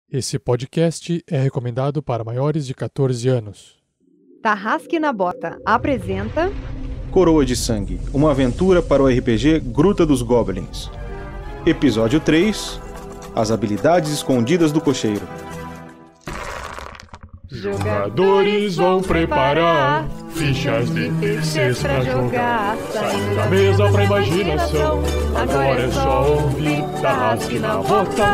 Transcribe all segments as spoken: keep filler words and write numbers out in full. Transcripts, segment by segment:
Esse podcast é recomendado para maiores de catorze anos. Tarrasque na Bota apresenta Coroa de Sangue, uma aventura para o R P G Gruta dos Goblins. Episódio três, As habilidades escondidas do cocheiro. Jogadores vão preparar fichas de terceiros pra jogar, saindo da mesa pra imaginação. Agora é só ouvir Tarrasque na Bota.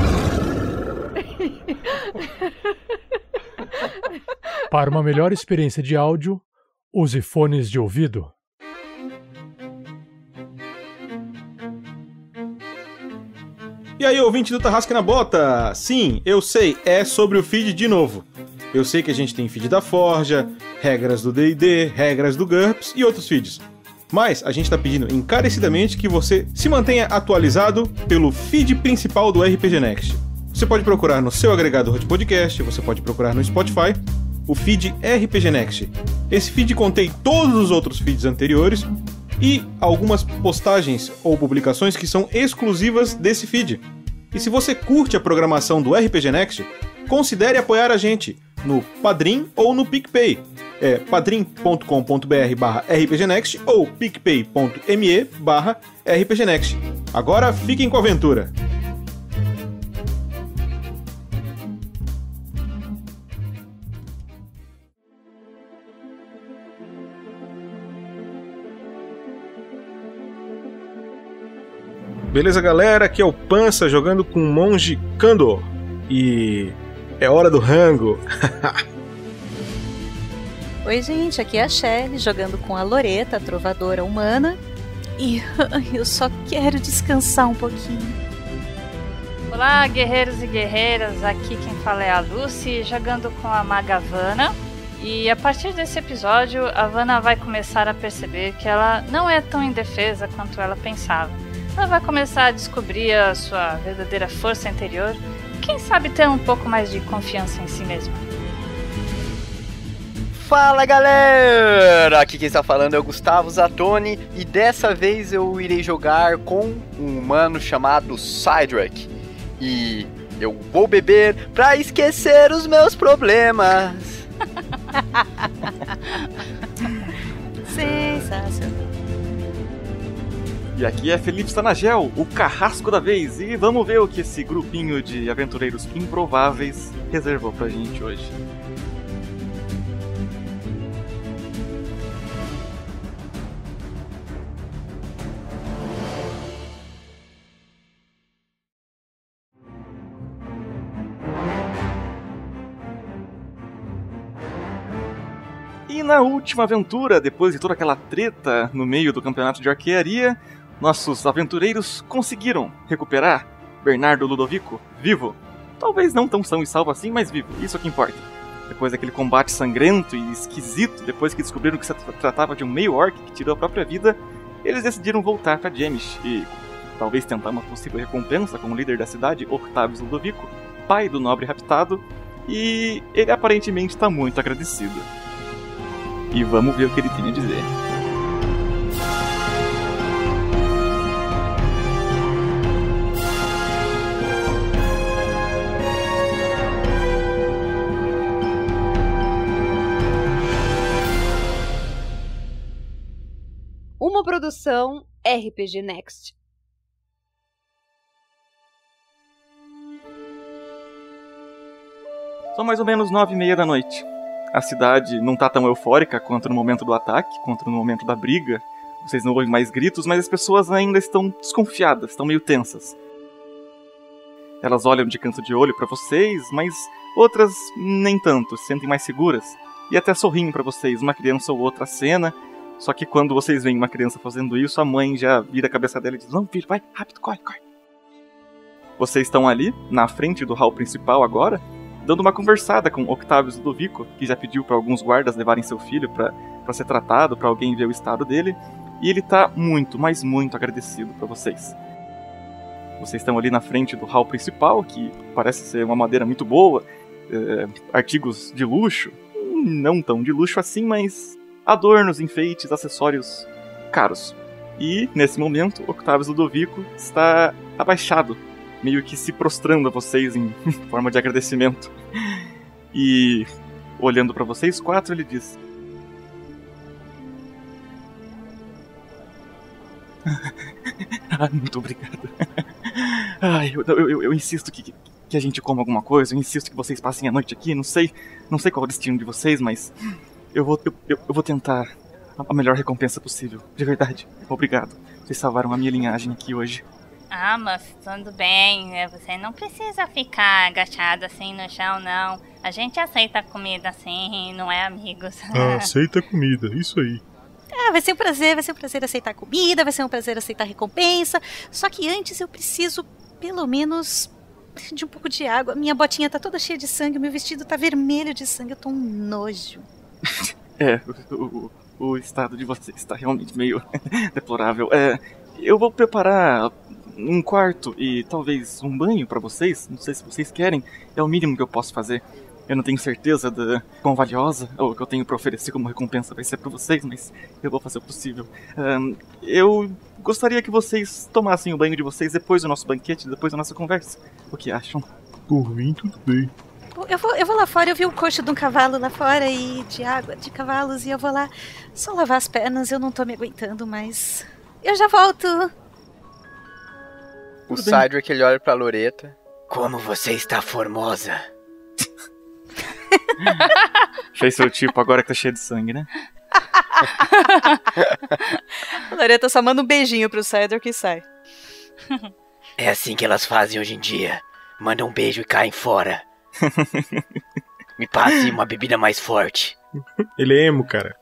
Para uma melhor experiência de áudio, use fones de ouvido. E aí, ouvinte do Tarrasque na Bota? Sim, eu sei, é sobre o feed de novo. Eu sei que a gente tem feed da Forja, regras do D e D, regras do GURPS e outros feeds. Mas a gente está pedindo encarecidamente que você se mantenha atualizado pelo feed principal do R P G Next. Você pode procurar no seu agregador de podcast, você pode procurar no Spotify, o feed R P G Next. Esse feed contém todos os outros feeds anteriores e algumas postagens ou publicações que são exclusivas desse feed. E se você curte a programação do R P G Next, considere apoiar a gente no Padrim ou no PicPay. É padrim.com.br barra rpgnext ou picpay.me barra rpgnext. Agora fiquem com a aventura! Beleza, galera? Aqui é o Pança jogando com o Monge Kandor. E é hora do rango. Oi, gente, aqui é a Shelly jogando com a Loreta, a trovadora humana. E eu só quero descansar um pouquinho. Olá, guerreiros e guerreiras, aqui quem fala é a Lucy, jogando com a maga Vanna. E a partir desse episódio, a Vanna vai começar a perceber que ela não é tão indefesa quanto ela pensava. Ela vai começar a descobrir a sua verdadeira força interior e quem sabe ter um pouco mais de confiança em si mesma. Fala, galera! Aqui quem está falando é o Gustavo Zatoni e dessa vez eu irei jogar com um humano chamado Cydrak. E eu vou beber pra esquecer os meus problemas. Sensacional. E aqui é Felipe Stanagel, o carrasco da vez, e vamos ver o que esse grupinho de aventureiros improváveis reservou pra gente hoje. E na última aventura, depois de toda aquela treta no meio do campeonato de arquearia, nossos aventureiros conseguiram recuperar Bernardo Ludovico vivo. Talvez não tão são e salvo assim, mas vivo, isso é o que importa. Depois daquele combate sangrento e esquisito, depois que descobriram que se tratava de um meio-orc que tirou a própria vida, eles decidiram voltar para Jemish e talvez tentar uma possível recompensa como líder da cidade, Octavius Ludovico, pai do nobre raptado, e ele aparentemente está muito agradecido. E vamos ver o que ele tem a dizer. uma produção R P G Next. São mais ou menos nove e meia da noite. A cidade não tá tão eufórica quanto no momento do ataque, quanto no momento da briga. Vocês não ouvem mais gritos, mas as pessoas ainda estão desconfiadas, estão meio tensas. Elas olham de canto de olho pra vocês, mas outras nem tanto, se sentem mais seguras. E até sorriem pra vocês, uma criança ou outra cena. Só que quando vocês veem uma criança fazendo isso, a mãe já vira a cabeça dela e diz: "Não, filho, vai, rápido, corre, corre." Vocês estão ali, na frente do hall principal agora, dando uma conversada com Octavius Ludovico, que já pediu para alguns guardas levarem seu filho para ser tratado, para alguém ver o estado dele, e ele tá muito, mas muito agradecido para vocês. Vocês estão ali na frente do hall principal, que parece ser uma madeira muito boa, é, artigos de luxo, não tão de luxo assim, mas adornos, enfeites, acessórios caros. E, nesse momento, Octavius Ludovico está abaixado meio que se prostrando a vocês em forma de agradecimento. E olhando pra vocês quatro, ele diz: ah, muito obrigado. Ai, eu, eu, eu, eu insisto que, que a gente coma alguma coisa, eu insisto que vocês passem a noite aqui, não sei, não sei qual é o destino de vocês, mas eu vou, eu, eu, eu vou tentar a melhor recompensa possível, de verdade. Obrigado, vocês salvaram a minha linhagem aqui hoje. Ah, moço, tudo bem. Você não precisa ficar agachado assim no chão, não. A gente aceita comida assim, não é, amigos? Ah, aceita comida, isso aí. Ah, vai ser um prazer, vai ser um prazer aceitar a comida, vai ser um prazer aceitar a recompensa. Só que antes eu preciso, pelo menos, de um pouco de água. Minha botinha tá toda cheia de sangue, meu vestido tá vermelho de sangue, eu tô um nojo. É, o, o, o estado de vocês está realmente meio deplorável. É, eu vou preparar um quarto e talvez um banho pra vocês. Não sei se vocês querem, é o mínimo que eu posso fazer. Eu não tenho certeza da quão valiosa ou o que eu tenho pra oferecer como recompensa vai ser pra vocês, mas eu vou fazer o possível. Um, eu gostaria que vocês tomassem o banho de vocês depois do nosso banquete, depois da nossa conversa. O que acham? Por mim, tudo bem. Eu vou, eu vou lá fora, eu vi um coxo de um cavalo lá fora e de água de cavalos e eu vou lá só lavar as pernas, eu não tô me aguentando, mas eu já volto. O Cydric, ele olha pra Loreta. Como você está formosa. Fez seu tipo agora que tá cheio de sangue, né? A Loreta só manda um beijinho pro Cydric e sai. É assim que elas fazem hoje em dia. Mandam um beijo e caem fora. Me passe uma bebida mais forte. Ele é emo, cara.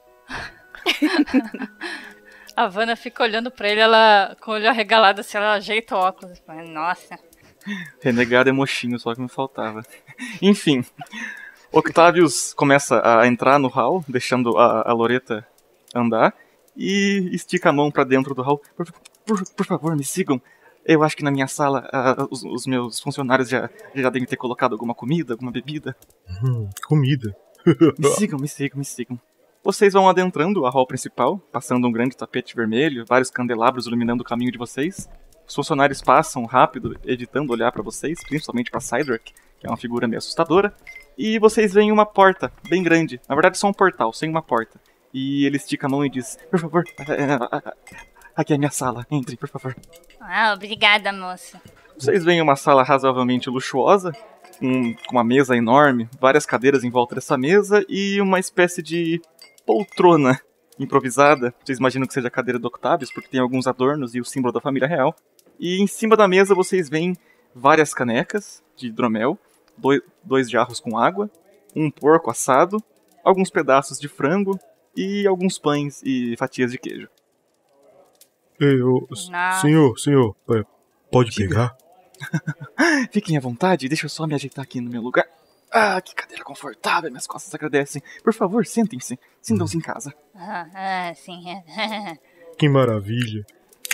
A Vanna fica olhando pra ele, ela com o olho arregalado, assim, ela ajeita o óculos. Nossa. Renegado é mochinho, só que me faltava. Enfim, Octavius começa a entrar no hall, deixando a, a Loreta andar, e estica a mão pra dentro do hall. Por, por, por favor, me sigam. Eu acho que na minha sala uh, os, os meus funcionários já, já devem ter colocado alguma comida, alguma bebida. Hum, comida. Me sigam, me sigam, me sigam. Vocês vão adentrando a hall principal, passando um grande tapete vermelho, vários candelabros iluminando o caminho de vocês. Os funcionários passam rápido, evitando olhar pra vocês, principalmente pra Cydric, que é uma figura meio assustadora. E vocês veem uma porta, bem grande. Na verdade, só um portal, sem uma porta. E ele estica a mão e diz: por favor, aqui é a minha sala, entre, por favor. Ah, obrigada, moça. Vocês veem uma sala razoavelmente luxuosa, com uma mesa enorme, várias cadeiras em volta dessa mesa e uma espécie de poltrona improvisada. Vocês imaginam que seja a cadeira do Octavius, porque tem alguns adornos e o símbolo da família real. E em cima da mesa vocês veem várias canecas de hidromel, dois, dois jarros com água, um porco assado, alguns pedaços de frango e alguns pães e fatias de queijo. Ei, ô, senhor, senhor, é, pode Diga. pegar? Fiquem à vontade, deixa eu só me ajeitar aqui no meu lugar. Ah, que cadeira confortável, minhas costas agradecem. Por favor, sentem-se, sintam-se em casa. Ah, ah sim. Que maravilha.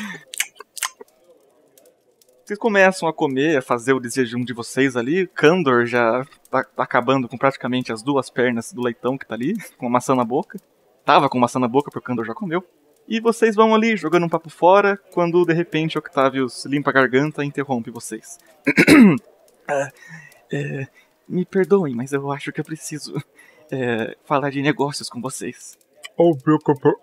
Vocês começam a comer, a fazer o desjejum de vocês ali. Kandor já tá acabando com praticamente as duas pernas do leitão que tá ali, com a maçã na boca. Tava com maçã na boca porque o Kandor já comeu. E vocês vão ali jogando um papo fora, quando de repente Octavius limpa a garganta e interrompe vocês. ah, é, me perdoem, mas eu acho que eu preciso é, falar de negócios com vocês. Oh, meu...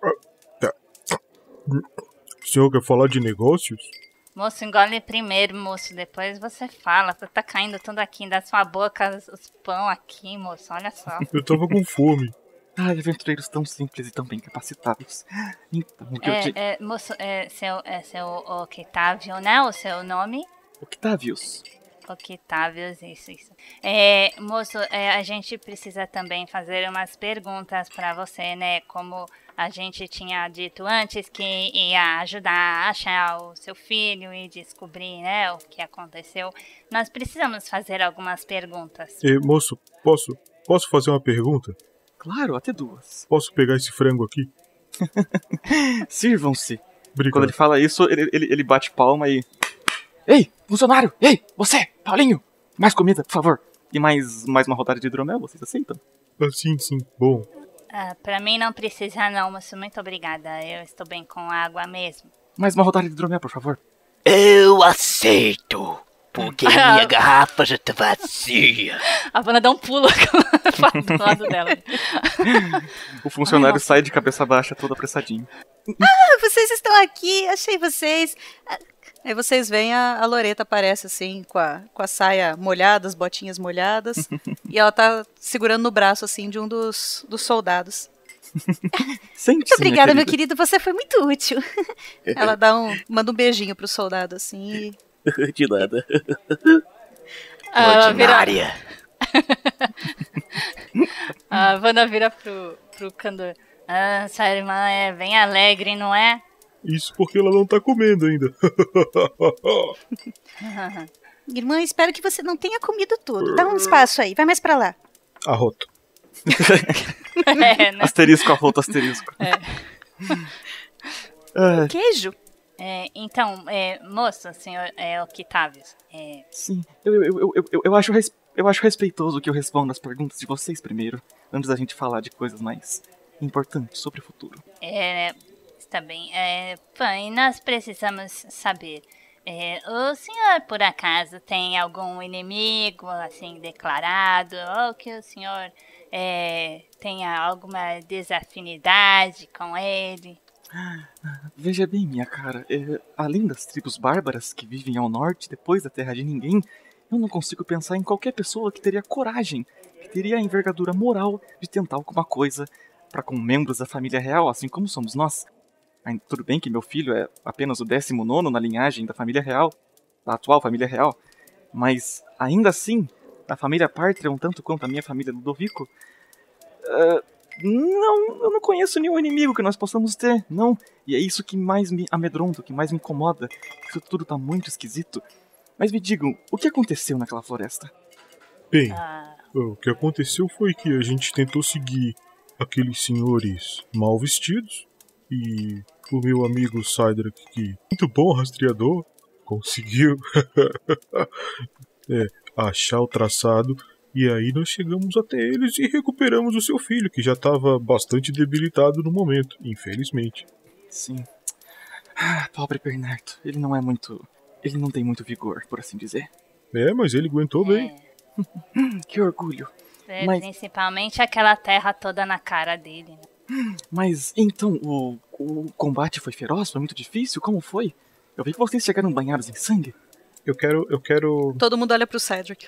O senhor quer falar de negócios? Moço, engole primeiro, moço, depois você fala. Tá caindo tudo aqui da sua boca, os, os pão aqui, moço, olha só. Eu tava com fome. Ai, aventureiros tão simples e tão bem capacitados. Então, o que é, eu te... é, moço, é seu, é seu Octavius, né? O seu nome? Octavius. Octavius, isso, isso. É, moço, é, a gente precisa também fazer umas perguntas pra você, né? Como a gente tinha dito antes que ia ajudar a achar o seu filho e descobrir, né, o que aconteceu. Nós precisamos fazer algumas perguntas. Ei, moço, posso, posso fazer uma pergunta? Claro, até duas. Posso pegar esse frango aqui? Sirvam-se. Obrigado. Quando ele fala isso, ele, ele, ele bate palma e... Ei, funcionário! Ei, você, Paulinho! Mais comida, por favor. E mais, mais uma rodada de hidromel, vocês aceitam? Ah, sim, sim, bom. Ah, pra mim não precisa não, moço. Muito obrigada. Eu estou bem com água mesmo. Mais uma rodada de hidromel, por favor. Eu aceito. porque a minha garrafa já tá vazia. A Vanna dá um pulo do lado dela. O funcionário Ai, sai de cabeça baixa, todo apressadinho. Ah, vocês estão aqui, achei vocês. Aí vocês veem a, a Loreta aparece assim, com a, com a saia molhada, as botinhas molhadas, e ela tá segurando no braço assim de um dos, dos soldados. Muito obrigada, meu querido, você foi muito útil. Ela dá um, manda um beijinho pro soldado assim e... De nada. Ordinária. A Vanna vira pro, pro Kandor. Ah, sua irmã é bem alegre, não é? Isso porque ela não tá comendo ainda. Irmã, espero que você não tenha comido tudo. Dá um espaço aí, vai mais pra lá. Arroto. É, né? Asterisco, arroto, asterisco. É. Ah, Queijo? É, então, é, moço, senhor é, Octavius. É... Sim, eu, eu, eu, eu, eu, acho res, eu acho respeitoso que eu responda as perguntas de vocês primeiro, antes da gente falar de coisas mais importantes sobre o futuro. É, está bem. É, bem, nós precisamos saber. É, o senhor, por acaso, tem algum inimigo, assim, declarado? Ou que o senhor é, tenha alguma desafinidade com ele? Veja bem, minha cara, é, além das tribos bárbaras que vivem ao norte, depois da Terra de Ninguém, eu não consigo pensar em qualquer pessoa que teria coragem, que teria a envergadura moral de tentar alguma coisa para com membros da família real, assim como somos nós. Tudo bem que meu filho é apenas o décimo nono na linhagem da família real, da atual família real, mas ainda assim, a família Partreon, tanto quanto a minha família Ludovico, uh, não, eu não conheço nenhum inimigo que nós possamos ter, não. E é isso que mais me amedronta, que mais me incomoda. Isso tudo tá muito esquisito. Mas me digam, o que aconteceu naquela floresta? Bem, Ah, o que aconteceu foi que a gente tentou seguir aqueles senhores mal vestidos e o meu amigo Cydrak, que muito bom rastreador, conseguiu é, achar o traçado. E aí nós chegamos até eles e recuperamos o seu filho, que já estava bastante debilitado no momento, infelizmente. Sim. Ah, pobre Bernardo. Ele não é muito... Ele não tem muito vigor, por assim dizer. É, mas ele aguentou bem. Que orgulho. é, Mas- Principalmente aquela terra toda na cara dele. Né? Mas, então, o, o combate foi feroz? Foi muito difícil? Como foi? Eu vi que vocês chegaram banhados em sangue. Eu quero, eu quero... Todo mundo olha pro Cedric.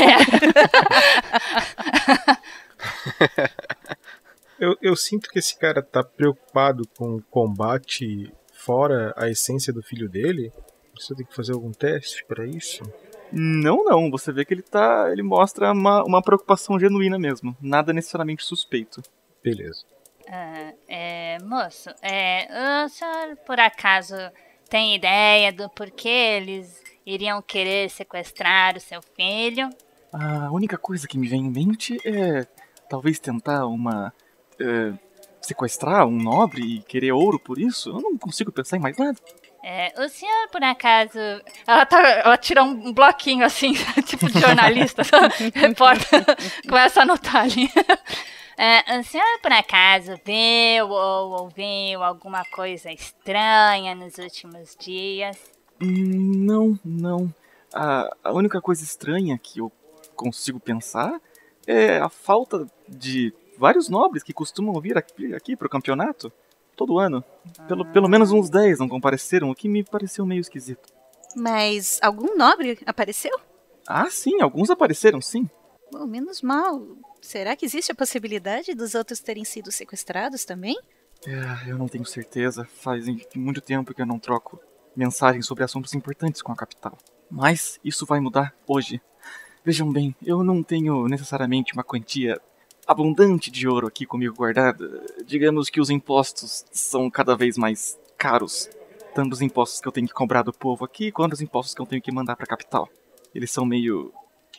Eu, eu sinto que esse cara tá preocupado com o combate fora a essência do filho dele. Você tem que fazer algum teste pra isso? Não, não. Você vê que ele tá... Ele mostra uma, uma preocupação genuína mesmo. Nada necessariamente suspeito. Beleza. Ah, é, moço, é, o senhor por acaso tem ideia do porquê eles iriam querer sequestrar o seu filho? A única coisa que me vem em mente é... Talvez tentar uma... é, sequestrar um nobre e querer ouro por isso? Eu não consigo pensar em mais nada. É, o senhor, por acaso... Ela, tá, ela tira um bloquinho assim, tipo de jornalista, repórter, começa a anotar ali. É, o senhor, por acaso, viu ou ouviu alguma coisa estranha nos últimos dias? Não, não. A, a única coisa estranha que eu consigo pensar é a falta de vários nobres que costumam vir aqui, aqui pro campeonato todo ano. Pelo, pelo menos uns dez não compareceram, o que me pareceu meio esquisito. Mas algum nobre apareceu? Ah, sim, alguns apareceram, sim. Bom, menos mal. Será que existe a possibilidade dos outros terem sido sequestrados também? É, eu não tenho certeza. Faz muito tempo que eu não troco mensagens sobre assuntos importantes com a capital. Mas isso vai mudar hoje. Vejam bem, eu não tenho necessariamente uma quantia abundante de ouro aqui comigo guardada. Digamos que os impostos são cada vez mais caros. Tanto os impostos que eu tenho que cobrar do povo aqui, quanto os impostos que eu tenho que mandar pra capital. Eles são meio...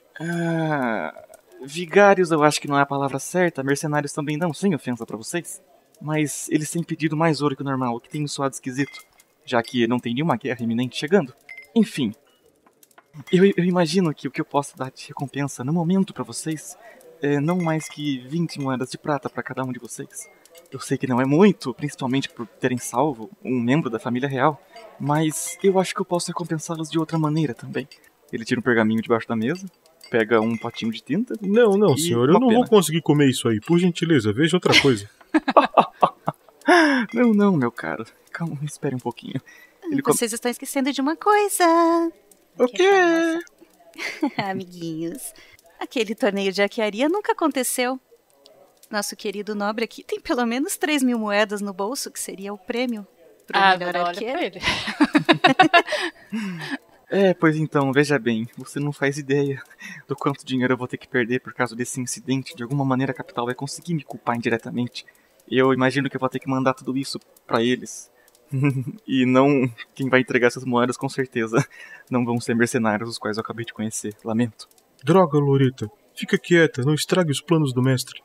Ah... Vigários eu acho que não é a palavra certa, mercenários também não, sem ofensa pra vocês. Mas eles têm pedido mais ouro que o normal, o que tem me soado esquisito, já que não tem nenhuma guerra iminente chegando. Enfim, eu, eu imagino que o que eu posso dar de recompensa no momento pra vocês é não mais que vinte moedas de prata pra cada um de vocês. Eu sei que não é muito, principalmente por terem salvo um membro da família real, mas eu acho que eu posso recompensá-los de outra maneira também. Ele tira um pergaminho debaixo da mesa, pega um potinho de tinta. Não, não, e senhor, eu uma não pena. vou conseguir comer isso aí. Por gentileza, veja outra coisa. Não, não, meu caro. Calma, espere um pouquinho. Ele come- Vocês estão esquecendo de uma coisa. O Que quê? é famosa. Amiguinhos, aquele torneio de arquearia nunca aconteceu. Nosso querido nobre aqui tem pelo menos três mil moedas no bolso, que seria o prêmio pro Ah, melhor agora olha arqueiro. pra ele. É, pois então, veja bem, você não faz ideia do quanto dinheiro eu vou ter que perder por causa desse incidente. De alguma maneira a capital vai conseguir me culpar indiretamente. Eu imagino que eu vou ter que mandar tudo isso pra eles. E não quem vai entregar essas moedas, com certeza não vão ser mercenários, os quais eu acabei de conhecer. Lamento. Droga, Loreta. Fica quieta, não estrague os planos do mestre.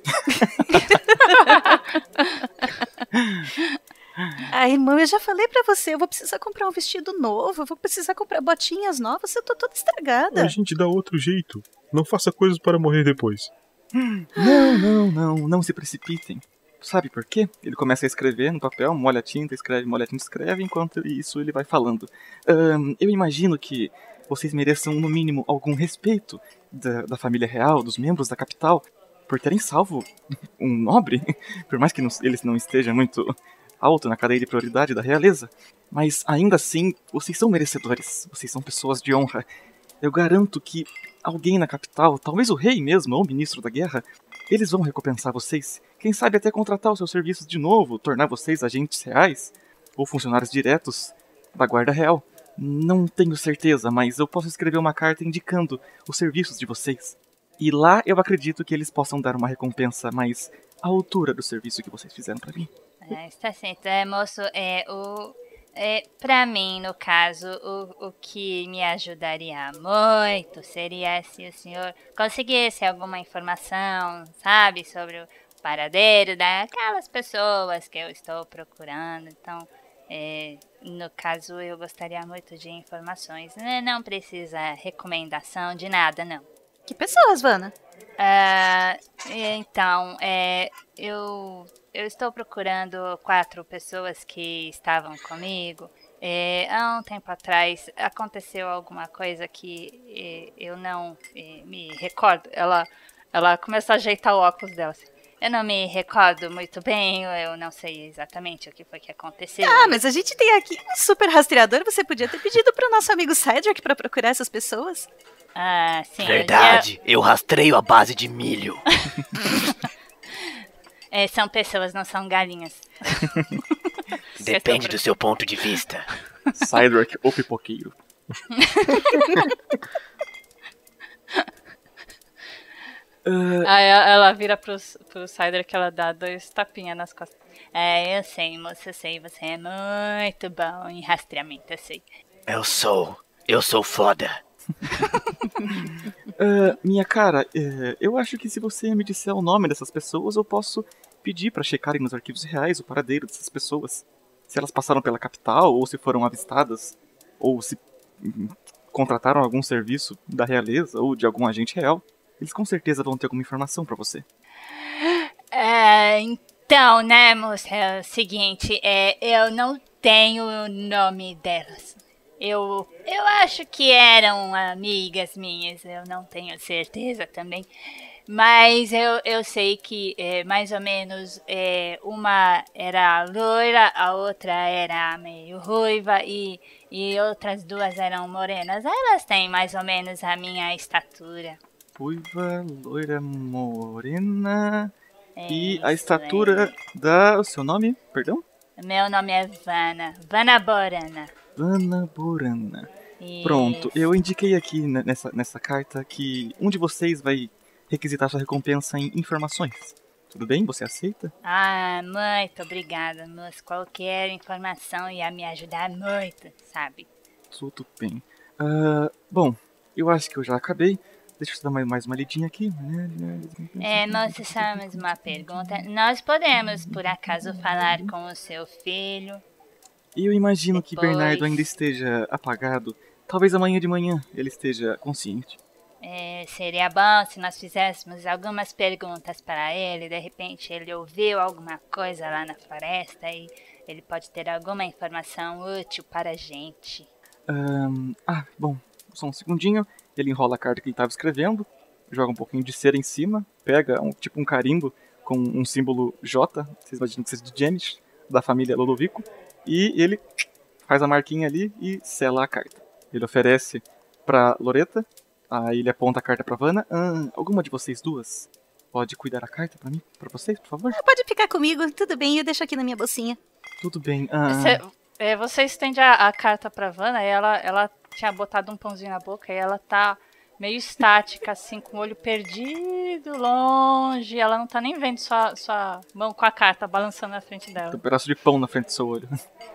Ah, irmão, eu já falei pra você, eu vou precisar comprar um vestido novo, eu vou precisar comprar botinhas novas, eu tô toda estragada. A gente dá outro jeito. Não faça coisas para morrer depois. Não, não, não, não se precipitem. Sabe por quê? Ele começa a escrever no papel, molha a tinta, escreve, molha a tinta, escreve, enquanto isso ele vai falando. Ahn, eu imagino que vocês mereçam, no mínimo, algum respeito da, da família real, dos membros da capital, por terem salvo um nobre, por mais que não, ele não esteja muito alto na cadeia de prioridade da realeza. Mas, ainda assim, vocês são merecedores, vocês são pessoas de honra. Eu garanto que alguém na capital, talvez o rei mesmo, ou o ministro da guerra, eles vão recompensar vocês. Quem sabe até contratar os seus serviços de novo, tornar vocês agentes reais, ou funcionários diretos da guarda real. Não tenho certeza, mas eu posso escrever uma carta indicando os serviços de vocês. E lá eu acredito que eles possam dar uma recompensa mais à altura do serviço que vocês fizeram pra mim. Ah, está certo, é, moço, é, o, é, pra mim, no caso, o, o que me ajudaria muito seria se o senhor conseguisse alguma informação, sabe, sobre o paradeiro daquelas pessoas que eu estou procurando. Então, é, no caso, eu gostaria muito de informações. Né? Não precisa recomendação de nada, não. Que pessoas, Vanna? Ah, então, é, eu, eu estou procurando quatro pessoas que estavam comigo. É, há um tempo atrás aconteceu alguma coisa que é, eu não é, me recordo. Ela, ela começa a ajeitar o óculos dela. Assim. Eu não me recordo muito bem, eu não sei exatamente o que foi que aconteceu. Ah, mas a gente tem aqui um super rastreador. Você podia ter pedido pro nosso amigo Cedric pra procurar essas pessoas. Ah, sim. Verdade, eu rastreio a base de milho. É, são pessoas, não são galinhas. Depende do seu ponto de vista. Cydrak, o pipoqueiro. uh, Aí ela ela vira pro, pro Cider que ela dá dois tapinhas nas costas. É, eu sei, moça, eu sei, você é muito bom em rastreamento, eu sei. Eu sou, eu sou foda. uh, minha cara, uh, eu acho que se você me disser o nome dessas pessoas, eu posso pedir pra checarem nos arquivos reais o paradeiro dessas pessoas. Se elas passaram pela capital, ou se foram avistadas, ou se hum, contrataram algum serviço da realeza ou de algum agente real. Eles com certeza vão ter alguma informação pra você. É, então, né, moça, é o seguinte, é, eu não tenho o nome delas. Eu, eu acho que eram amigas minhas, eu não tenho certeza também. Mas eu, eu sei que é, mais ou menos é, uma era loira, a outra era meio ruiva e, e outras duas eram morenas. Elas têm mais ou menos a minha estatura. Ruiva, loira, morena... É e a isso, estatura da... o seu nome? Perdão? é. Meu nome é Vanna, Vanna Borana. Vanna Borana. Pronto, eu indiquei aqui nessa, nessa carta que um de vocês vai requisitar sua recompensa em informações. Tudo bem? Você aceita? Ah, muito obrigada, moça. Qualquer informação ia me ajudar muito, sabe? Tudo bem. Uh, bom, eu acho que eu já acabei. Deixa eu dar mais, mais uma lidinha aqui. É, moça, só mais uma pergunta. Nós podemos, por acaso, falar com o seu filho? Eu imagino que Depois... Bernardo ainda esteja apagado. Talvez amanhã de manhã ele esteja consciente. É, seria bom se nós fizéssemos algumas perguntas para ele. De repente ele ouviu alguma coisa lá na floresta e ele pode ter alguma informação útil para a gente. Um, ah, bom, só um segundinho. Ele enrola a carta que ele estava escrevendo, joga um pouquinho de cera em cima, pega um, tipo um carimbo com um símbolo J, vocês imaginam que seja de Janis, da família Lodovico, e ele faz a marquinha ali e sela a carta. Ele oferece pra Loreta, aí ele aponta a carta pra Vanna. Ah, alguma de vocês duas pode cuidar a carta pra mim, pra vocês, por favor? Ah, pode ficar comigo, tudo bem, eu deixo aqui na minha bolsinha. Tudo bem. Ah... Você, é, você estende a, a carta pra Vanna e ela, ela tinha botado um pãozinho na boca e ela tá meio estática, assim, com o olho perdido, longe. Ela não tá nem vendo sua, sua mão com a carta balançando na frente dela. Tem um pedaço de pão na frente do seu olho.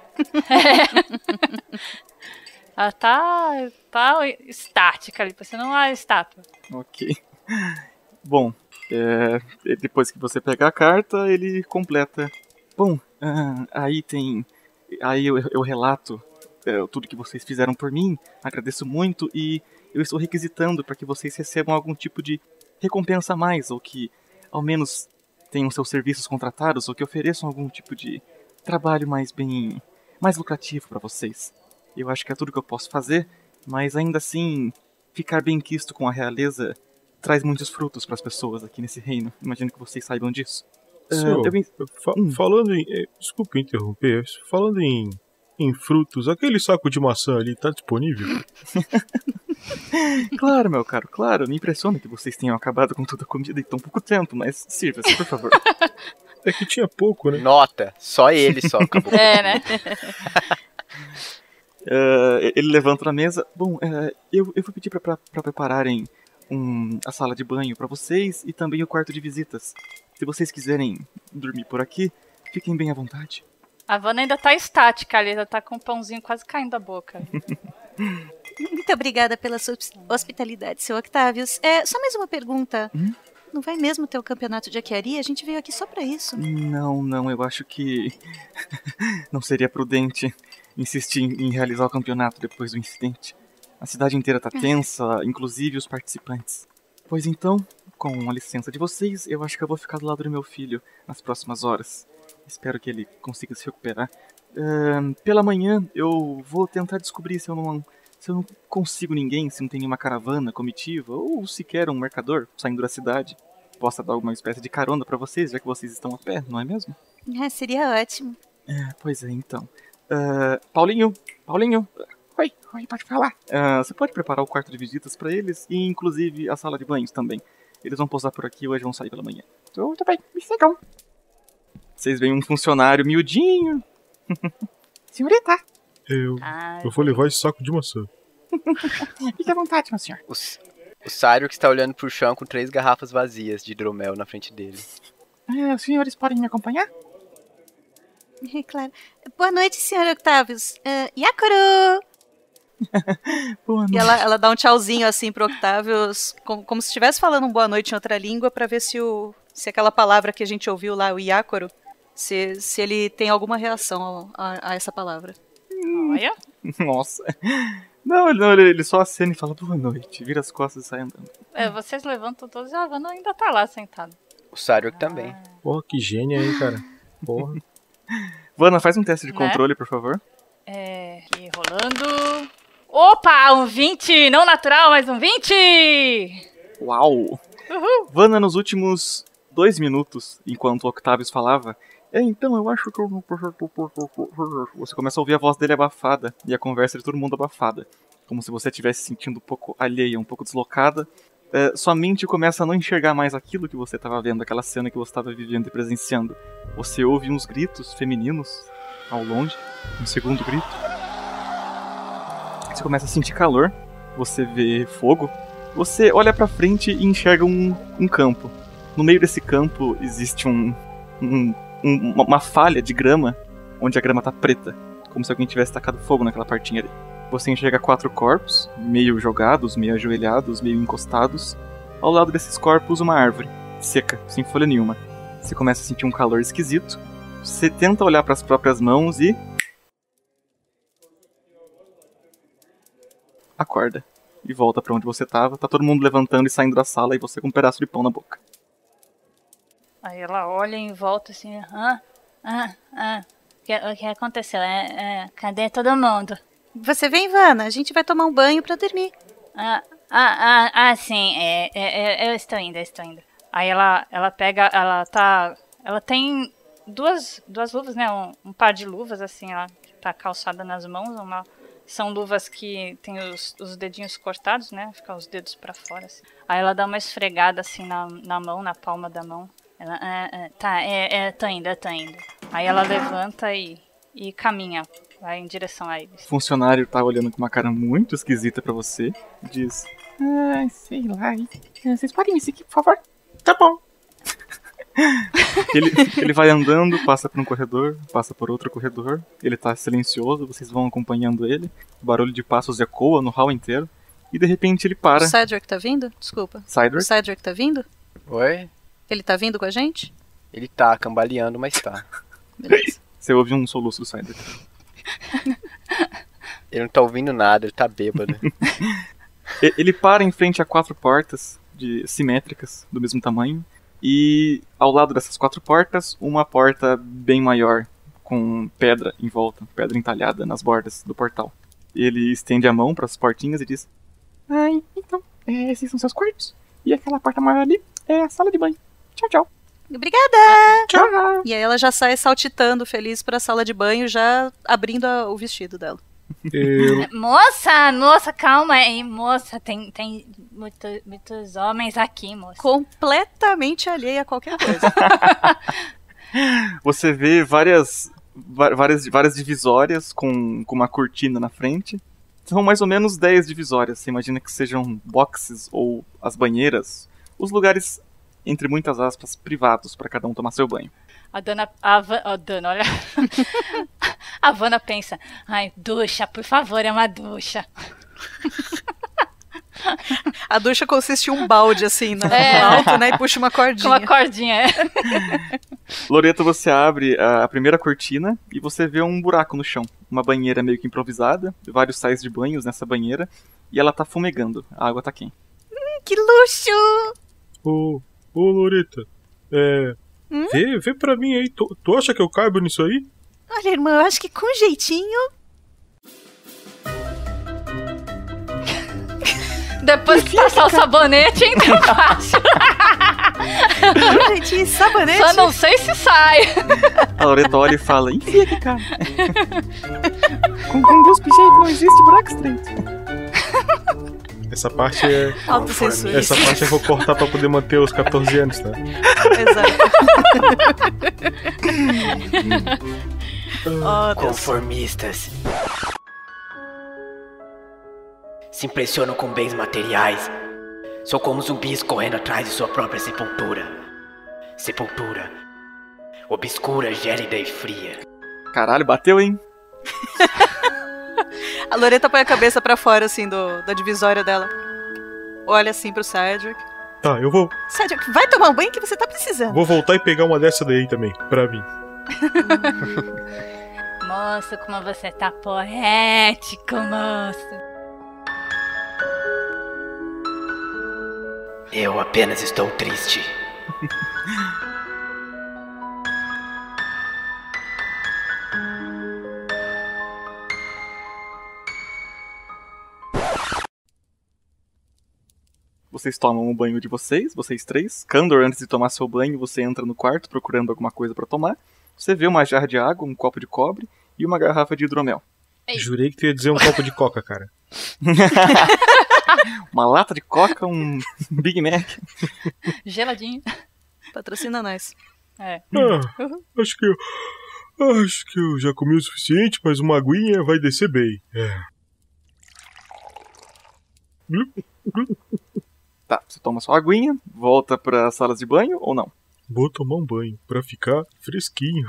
É. Ela tá, tá estática ali, parecendo uma estátua. Ok. Bom, é, depois que você pega a carta, ele completa. Bom, ah, aí tem... Aí eu, eu relato é, tudo que vocês fizeram por mim. Agradeço muito e eu estou requisitando para que vocês recebam algum tipo de recompensa a mais, ou que ao menos tenham seus serviços contratados, ou que ofereçam algum tipo de trabalho mais bem... mais lucrativo para vocês. Eu acho que é tudo que eu posso fazer, mas ainda assim, ficar bem quisto com a realeza traz muitos frutos para as pessoas aqui nesse reino. Imagino que vocês saibam disso. Senhor, Uh, eu... fa hum. falando em... eh, Desculpe interromper, falando em, em frutos, aquele saco de maçã ali tá disponível? Claro, meu caro, claro. Me impressiona que vocês tenham acabado com toda a comida em tão pouco tempo, mas sirva-se, por favor. É que tinha pouco, né? Nota, só ele só acabou. É, né? Uh, ele levanta na mesa. Bom, uh, eu, eu vou pedir pra, pra, pra prepararem um, a sala de banho pra vocês e também o quarto de visitas. Se vocês quiserem dormir por aqui, fiquem bem à vontade. A Vanna ainda tá estática ali, ela tá com o pãozinho quase caindo da boca. Muito obrigada pela sua hospitalidade, seu Octavius. É, só mais uma pergunta. Hum? Não vai mesmo ter o campeonato de arquearia? A gente veio aqui só pra isso. Não, não, eu acho que não seria prudente insistir em realizar o campeonato depois do incidente. A cidade inteira tá tensa, inclusive os participantes. Pois então, com a licença de vocês, eu acho que eu vou ficar do lado do meu filho nas próximas horas. Espero que ele consiga se recuperar. Uh, pela manhã, eu vou tentar descobrir se eu não... Se eu não consigo ninguém, se não tem nenhuma caravana, comitiva, ou sequer um mercador saindo da cidade, possa dar alguma espécie de carona pra vocês, já que vocês estão a pé, não é mesmo? É, seria ótimo. É, pois é, então. Uh, Paulinho, Paulinho, oi, oi, pode falar. Uh, você pode preparar o quarto de visitas pra eles e, inclusive, a sala de banhos também. Eles vão posar por aqui e hoje vão sair pela manhã. Tudo bem, me sigam. Vocês veem um funcionário miudinho. Senhorita. Eu, Ai. eu vou levar esse saco de maçã. Fique à vontade, meu senhor. O, o Sário que está olhando pro chão com três garrafas vazias de hidromel na frente dele. É, os senhores podem me acompanhar? É claro. Boa noite, senhor Octavius. Uh, Yakoro! Boa noite. E ela, ela dá um tchauzinho assim pro Octavius, como, como se estivesse falando um boa noite em outra língua, pra ver se, o, se aquela palavra que a gente ouviu lá, o Yakoro, se, se ele tem alguma reação a, a essa palavra. Olha. Nossa. Não, ele, não, ele só acena e fala boa noite, vira as costas e sai andando. É, vocês levantam todos e a Vanna ainda tá lá sentada. O Sário também. Porra, que gênia aí, cara. Porra. Vanna, faz um teste de Né? controle, por favor. É, aqui rolando. Opa, um vinte, não natural, mas um vinte! Uau! Uhul! Vanna, nos últimos dois minutos, enquanto o Octavius falava, é, então eu acho que eu... Você começa a ouvir a voz dele abafada e a conversa de todo mundo abafada. Como se você estivesse se sentindo um pouco alheia, um pouco deslocada. É, sua mente começa a não enxergar mais aquilo que você estava vendo, aquela cena que você estava vivendo e presenciando. Você ouve uns gritos femininos ao longe, um segundo grito. Você começa a sentir calor, você vê fogo. Você olha pra frente e enxerga um, um campo. No meio desse campo existe um, um, um, uma falha de grama, onde a grama tá preta, como se alguém tivesse tacado fogo naquela partinha ali. Você enxerga quatro corpos, meio jogados, meio ajoelhados, meio encostados. Ao lado desses corpos, uma árvore, seca, sem folha nenhuma. Você começa a sentir um calor esquisito. Você tenta olhar para as próprias mãos e... acorda. E volta para onde você tava. Tá todo mundo levantando e saindo da sala e você com um pedaço de pão na boca. Aí ela olha em volta assim, ah, ah, ah, o que, o que aconteceu? É, é, cadê todo mundo? Você vem, Vanna, a gente vai tomar um banho pra dormir. Ah, ah, ah, ah sim, é, é, é, eu estou indo, eu estou indo. Aí ela, ela pega, ela tá, ela tem duas, duas luvas, né, um, um par de luvas, assim, ela tá calçada nas mãos, uma, são luvas que tem os, os dedinhos cortados, né, fica os dedos pra fora, assim. Aí ela dá uma esfregada, assim, na, na mão, na palma da mão. Ela, é, é, tá, é, é, tô indo, eu tô indo. Aí ela levanta e, e caminha, vai em direção a eles. O funcionário tá olhando com uma cara muito esquisita pra você e diz: Ah, sei lá, vocês podem me seguir, por favor? Tá bom. ele, ele vai andando, passa por um corredor, passa por outro corredor. Ele tá silencioso, vocês vão acompanhando ele. O barulho de passos ecoa no hall inteiro. E de repente ele para. O Cedric tá vindo? Desculpa. Cedric? O Cedric tá vindo? Oi? Ele tá vindo com a gente? Ele tá cambaleando, mas tá. Beleza. Você ouve um soluço do Cedric. Ele não tá ouvindo nada, ele tá bêbado. Ele para em frente a quatro portas de, simétricas, do mesmo tamanho. E ao lado dessas quatro portas, uma porta bem maior, com pedra em volta, pedra entalhada nas bordas do portal. Ele estende a mão para as portinhas e diz: Ai, então, é, esses são seus quartos. E aquela porta maior ali é a sala de banho. Tchau, tchau. Obrigada! Tchau. E aí ela já sai saltitando, feliz, pra sala de banho, já abrindo a, o vestido dela. Eu... Moça, moça, calma aí, moça, tem, tem muito, muitos homens aqui, moça. Completamente alheia a qualquer coisa. Você vê várias, várias, várias divisórias com, com uma cortina na frente. São mais ou menos dez divisórias. Você imagina que sejam boxes ou as banheiras. Os lugares, entre muitas aspas, privados para cada um tomar seu banho. A dona, a, Va- a dona, olha, a Vanna pensa, ai, ducha, por favor, é uma ducha. A ducha consiste em um balde, assim, no É. alto, né, e puxa uma Com cordinha. uma cordinha, é. Loreto, você abre a primeira cortina e você vê um buraco no chão. Uma banheira meio que improvisada, vários sais de banhos nessa banheira, e ela tá fumegando, a água tá quente. Que luxo! Ô, ô Loreta, é... Hum? Vê, vê pra mim aí, tu, tu acha que eu caibo nisso aí? Olha, irmã, eu acho que com jeitinho... Depois que passar o sabonete, ainda é fácil. Com jeitinho, sabonete... Só não sei se sai. A Loreto olha e fala: enfia aqui, cara. com, com guspe jeito não existe buraco estreito. Essa parte é... Autocensura. Essa parte eu vou cortar pra poder manter os catorze anos, tá? Exato. Oh, Deus. Conformistas se impressionam com bens materiais. São como zumbis correndo atrás de sua própria sepultura. Sepultura obscura, gélida e fria. Caralho, bateu, hein? A Loreta põe a cabeça pra fora, assim, do, da divisória dela. Olha assim pro Cedric. Tá, eu vou, Cedric, vai tomar um banho que você tá precisando. vou voltar e pegar uma dessa daí também, pra mim. Moço, como você tá poético, moço. Eu apenas estou triste. Vocês tomam o banho de vocês, vocês três. Candor, antes de tomar seu banho, você entra no quarto procurando alguma coisa pra tomar. Você vê uma jarra de água, um copo de cobre e uma garrafa de hidromel. Ei. Jurei que tu ia dizer um copo de coca, cara. Uma lata de coca, um Big Mac. Geladinho. Patrocina nós. É. Ah, acho que eu... Acho que eu já comi o suficiente, mas uma aguinha vai descer bem. É. Tá, você toma sua aguinha, volta pra salas de banho ou não? Vou tomar um banho pra ficar fresquinho.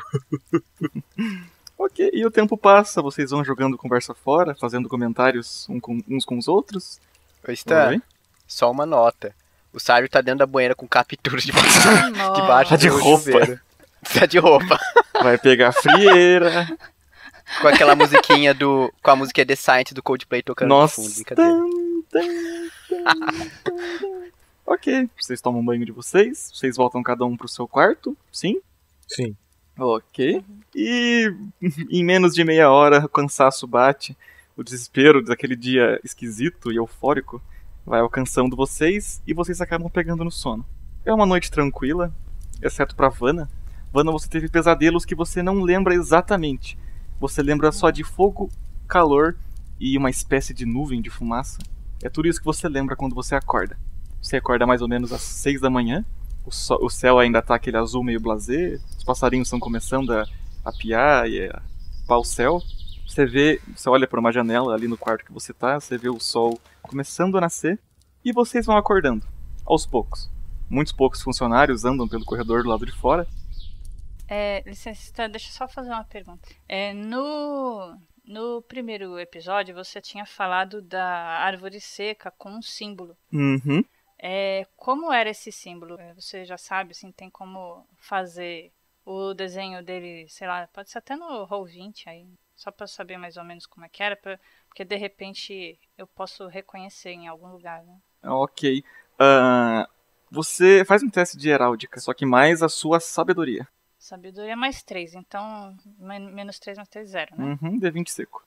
Ok, e o tempo passa, vocês vão jogando conversa fora, fazendo comentários um com- uns com os outros. Ô, Stan, Oi? só uma nota. O Sário tá dentro da banheira com captura de debaixo Tá de do roupa. chuveiro. Tá de roupa. Vai pegar frieira. Com aquela musiquinha do... Com a música The Science do Coldplay tocando Nossa. no fundo. Brincadeira. Tan, tan, tan, tan. Ok, vocês tomam banho de vocês, vocês voltam cada um pro seu quarto, sim? Sim. Ok. E em menos de meia hora o cansaço bate, o desespero daquele dia esquisito e eufórico vai alcançando vocês e vocês acabam pegando no sono. É uma noite tranquila, exceto pra Vanna. Vanna, você teve pesadelos que você não lembra exatamente. Você lembra só de fogo, calor e uma espécie de nuvem de fumaça. É tudo isso que você lembra quando você acorda. Você acorda mais ou menos às seis da manhã. O, so- o céu ainda tá aquele azul meio blasé. Os passarinhos estão começando a, a piar e a pá o céu. Você vê, você olha por uma janela ali no quarto que você tá. Você vê o sol começando a nascer. E vocês vão acordando, aos poucos. Muitos poucos funcionários andam pelo corredor do lado de fora. É, licencista, deixa eu só fazer uma pergunta. É, no, no primeiro episódio, você tinha falado da árvore seca com um símbolo. Uhum. É, como era esse símbolo? É, Você já sabe, assim, tem como fazer o desenho dele, sei lá, pode ser até no roll vinte aí, só pra saber mais ou menos como é que era, pra, porque de repente eu posso reconhecer em algum lugar, né? Ok. Ah, você faz um teste de heráldica, só que mais a sua sabedoria. Sabedoria mais três, então men- menos três mais três, zero, né? Uhum, D vinte seco.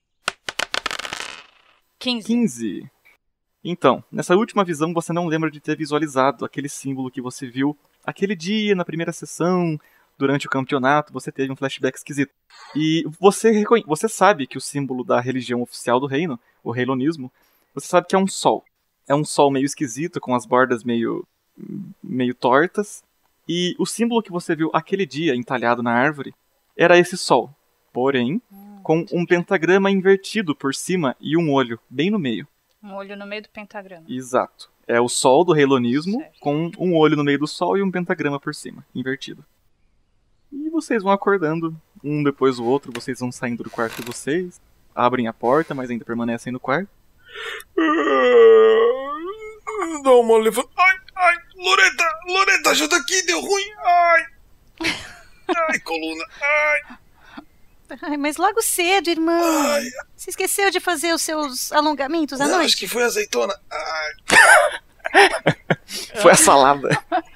quinze. quinze. Então, nessa última visão você não lembra de ter visualizado aquele símbolo que você viu aquele dia, na primeira sessão, durante o campeonato, você teve um flashback esquisito. E você, reconhe- você sabe que o símbolo da religião oficial do reino, o reilonismo, você sabe que é um sol. É um sol meio esquisito, com as bordas meio, meio tortas. E o símbolo que você viu aquele dia entalhado na árvore era esse sol. Porém, com um pentagrama invertido por cima e um olho bem no meio. Um olho no meio do pentagrama. Exato. É o sol do reilonismo, Certo. com um olho no meio do sol e um pentagrama por cima, invertido. E vocês vão acordando, um depois do outro, vocês vão saindo do quarto de vocês, abrem a porta, mas ainda permanecem no quarto. Dá uma levanta. Ai, ai, Loreta, Loreta, ajuda aqui, deu ruim. Ai, ai, coluna, ai. Ai, mas logo cedo, irmão. Ai. Você esqueceu de fazer os seus alongamentos à Não, noite? acho que foi azeitona. Ai. Foi a salada.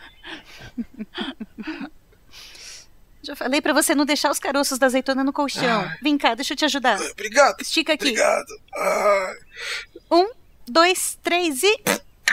Já falei pra você não deixar os caroços da azeitona no colchão. Vem cá, deixa eu te ajudar. Obrigado, Estica aqui. obrigado. Ai. Um, dois, três e...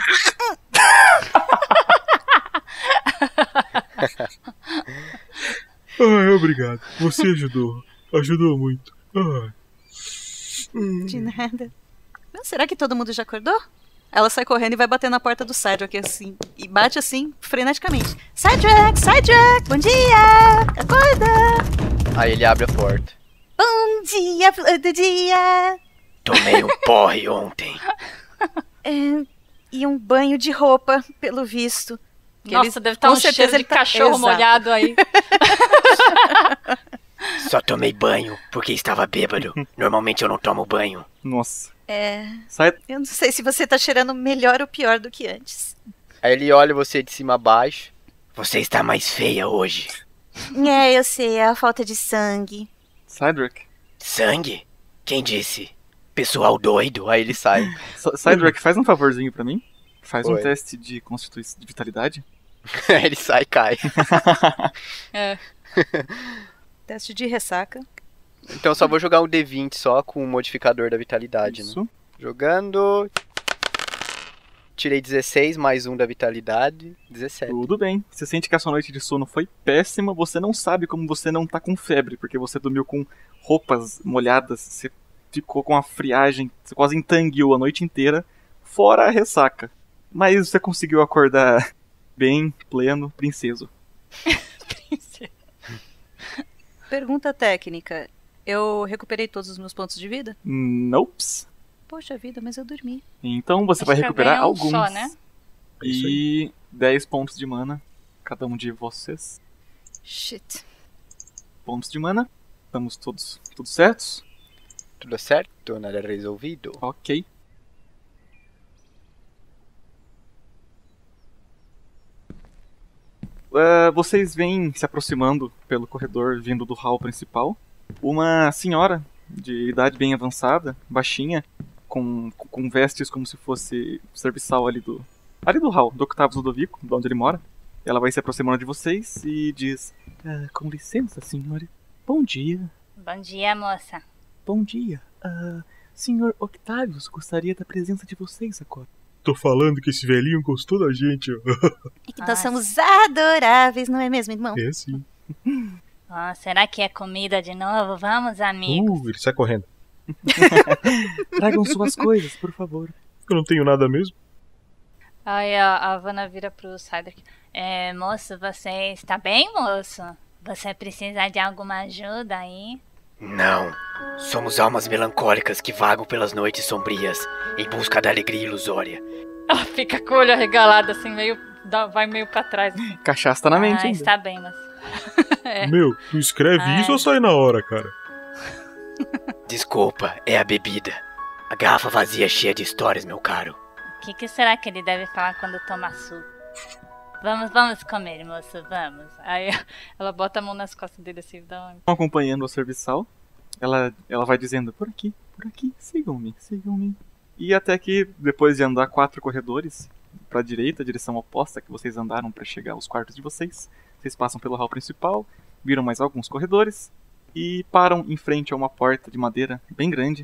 Ai, obrigado. Você ajudou. Ajudou muito. Ai. De nada. Não, será que todo mundo já acordou? Ela sai correndo e vai bater na porta do Cydrak assim. E bate assim, freneticamente. Cydrak, Cydrak, bom dia! Acorda! Aí ele abre a porta. Bom dia, flor do dia! Tomei um porre ontem. É, e um banho de roupa, pelo visto. Que Nossa, eles- deve estar com um certeza cheiro de ele tá- cachorro Exato. molhado aí. Só tomei banho porque estava bêbado. Normalmente eu não tomo banho. Nossa. É, Sai... eu não sei se você tá cheirando melhor ou pior do que antes. Aí ele olha você de cima a baixo. Você está mais feia hoje. É, eu sei, é a falta de sangue. Cydrak. Sangue? Quem disse? Pessoal doido. Aí ele sai. C- Cydrak, faz um favorzinho pra mim. Faz um Oi. teste de constituição de vitalidade. Aí ele sai e cai. É. Teste de ressaca. Então só vou jogar um D vinte só com o modificador da vitalidade, né? Isso. Jogando. Tirei dezesseis, mais um da vitalidade. dezessete. Tudo bem. Você sente que a sua noite de sono foi péssima. Você não sabe como você não tá com febre, porque você dormiu com roupas molhadas. Você ficou com a friagem. Você quase entangueou a noite inteira. Fora a ressaca. Mas você conseguiu acordar bem, pleno, princeso. Pergunta técnica. Eu recuperei todos os meus pontos de vida? Nope. Poxa vida, mas eu dormi. Então você Acho vai que recuperar ganha um alguns. só, né? E dez pontos de mana. Cada um de vocês. Shit. Pontos de mana. Estamos todos tudo certos? Tudo certo? Nada resolvido. Ok. Uh, vocês vêm se aproximando pelo corredor vindo do hall principal. Uma senhora de idade bem avançada, baixinha, com, com vestes como se fosse serviçal ali do ali do hall, do Octavius Ludovico, de onde ele mora. Ela vai se aproximando de vocês e diz: "Ah, com licença, senhora. Bom dia. Bom dia, moça. Bom dia. Ah, senhor Octavius gostaria da presença de vocês agora." tô falando que esse velhinho gostou da gente. É que nós somos adoráveis, não é mesmo, irmão? É sim. Oh, será que é comida de novo? Vamos, amigos. Uh, ele sai correndo. Tragam suas coisas, por favor. Eu não tenho nada mesmo. Aí a, a Havana vira pro Cydric. É, moço, você está bem, moço? Você precisa de alguma ajuda aí? Não. Somos almas melancólicas que vagam pelas noites sombrias em busca da alegria ilusória. Ela fica com o olho arregalado, assim, meio. Dá, vai meio pra trás. Assim. Cachaça tá na mente, Ah, ainda. está bem, mas. É. Meu, tu escreve Ai. isso ou sai na hora, cara? Desculpa, é a bebida. A garrafa vazia cheia de histórias, meu caro. O que, que será que ele deve falar quando toma suco? Vamos, vamos comer, moço, vamos. Aí ela bota a mão nas costas dele assim, dá uma... Estão acompanhando o serviçal. Ela, ela vai dizendo, por aqui, por aqui, sigam-me, sigam-me. E até que, depois de andar quatro corredores pra direita, direção oposta que vocês andaram pra chegar aos quartos de vocês, vocês passam pelo hall principal, viram mais alguns corredores e param em frente a uma porta de madeira bem grande.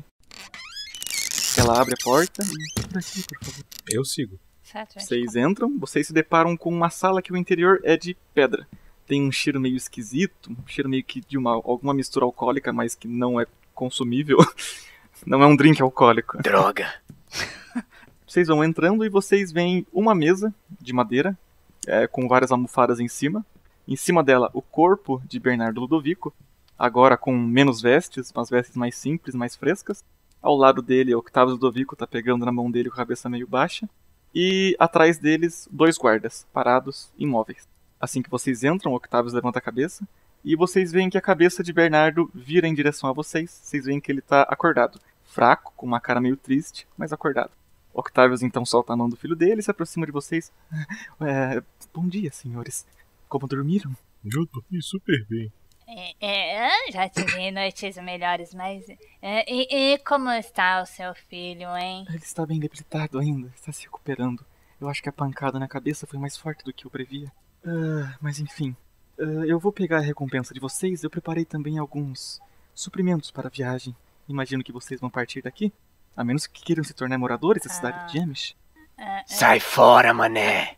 Ela abre a porta e... Por aqui, por favor. Eu sigo. Certo, gente? Vocês entram, vocês se deparam com uma sala que o interior é de pedra. Tem um cheiro meio esquisito, um cheiro meio que de uma, alguma mistura alcoólica, mas que não é consumível. Não é um drink alcoólico. Droga. Vocês vão entrando e vocês veem uma mesa de madeira, é, com várias almofadas em cima. Em cima dela, o corpo de Bernardo Ludovico, agora com menos vestes, umas vestes mais simples, mais frescas. Ao lado dele, Octavio Ludovico tá pegando na mão dele com a cabeça meio baixa. E atrás deles, dois guardas, parados, imóveis. Assim que vocês entram, Octavio levanta a cabeça. E vocês veem que a cabeça de Bernardo vira em direção a vocês. Vocês veem que ele tá acordado. Fraco, com uma cara meio triste, mas acordado. Octavio então solta a mão do filho dele e se aproxima de vocês. É, bom dia, senhores. Como dormiram? Eu dormi super bem. É, é, já tive noites melhores, mas... É, e, e como está o seu filho, hein? Ele está bem debilitado ainda, está se recuperando. Eu acho que a pancada na cabeça foi mais forte do que eu previa. Ah, mas enfim, ah, eu vou pegar a recompensa de vocês. Eu preparei também alguns suprimentos para a viagem. Imagino que vocês vão partir daqui, a menos que queiram se tornar moradores da cidade Ah. de Jemish. É, é, Sai fora, mané.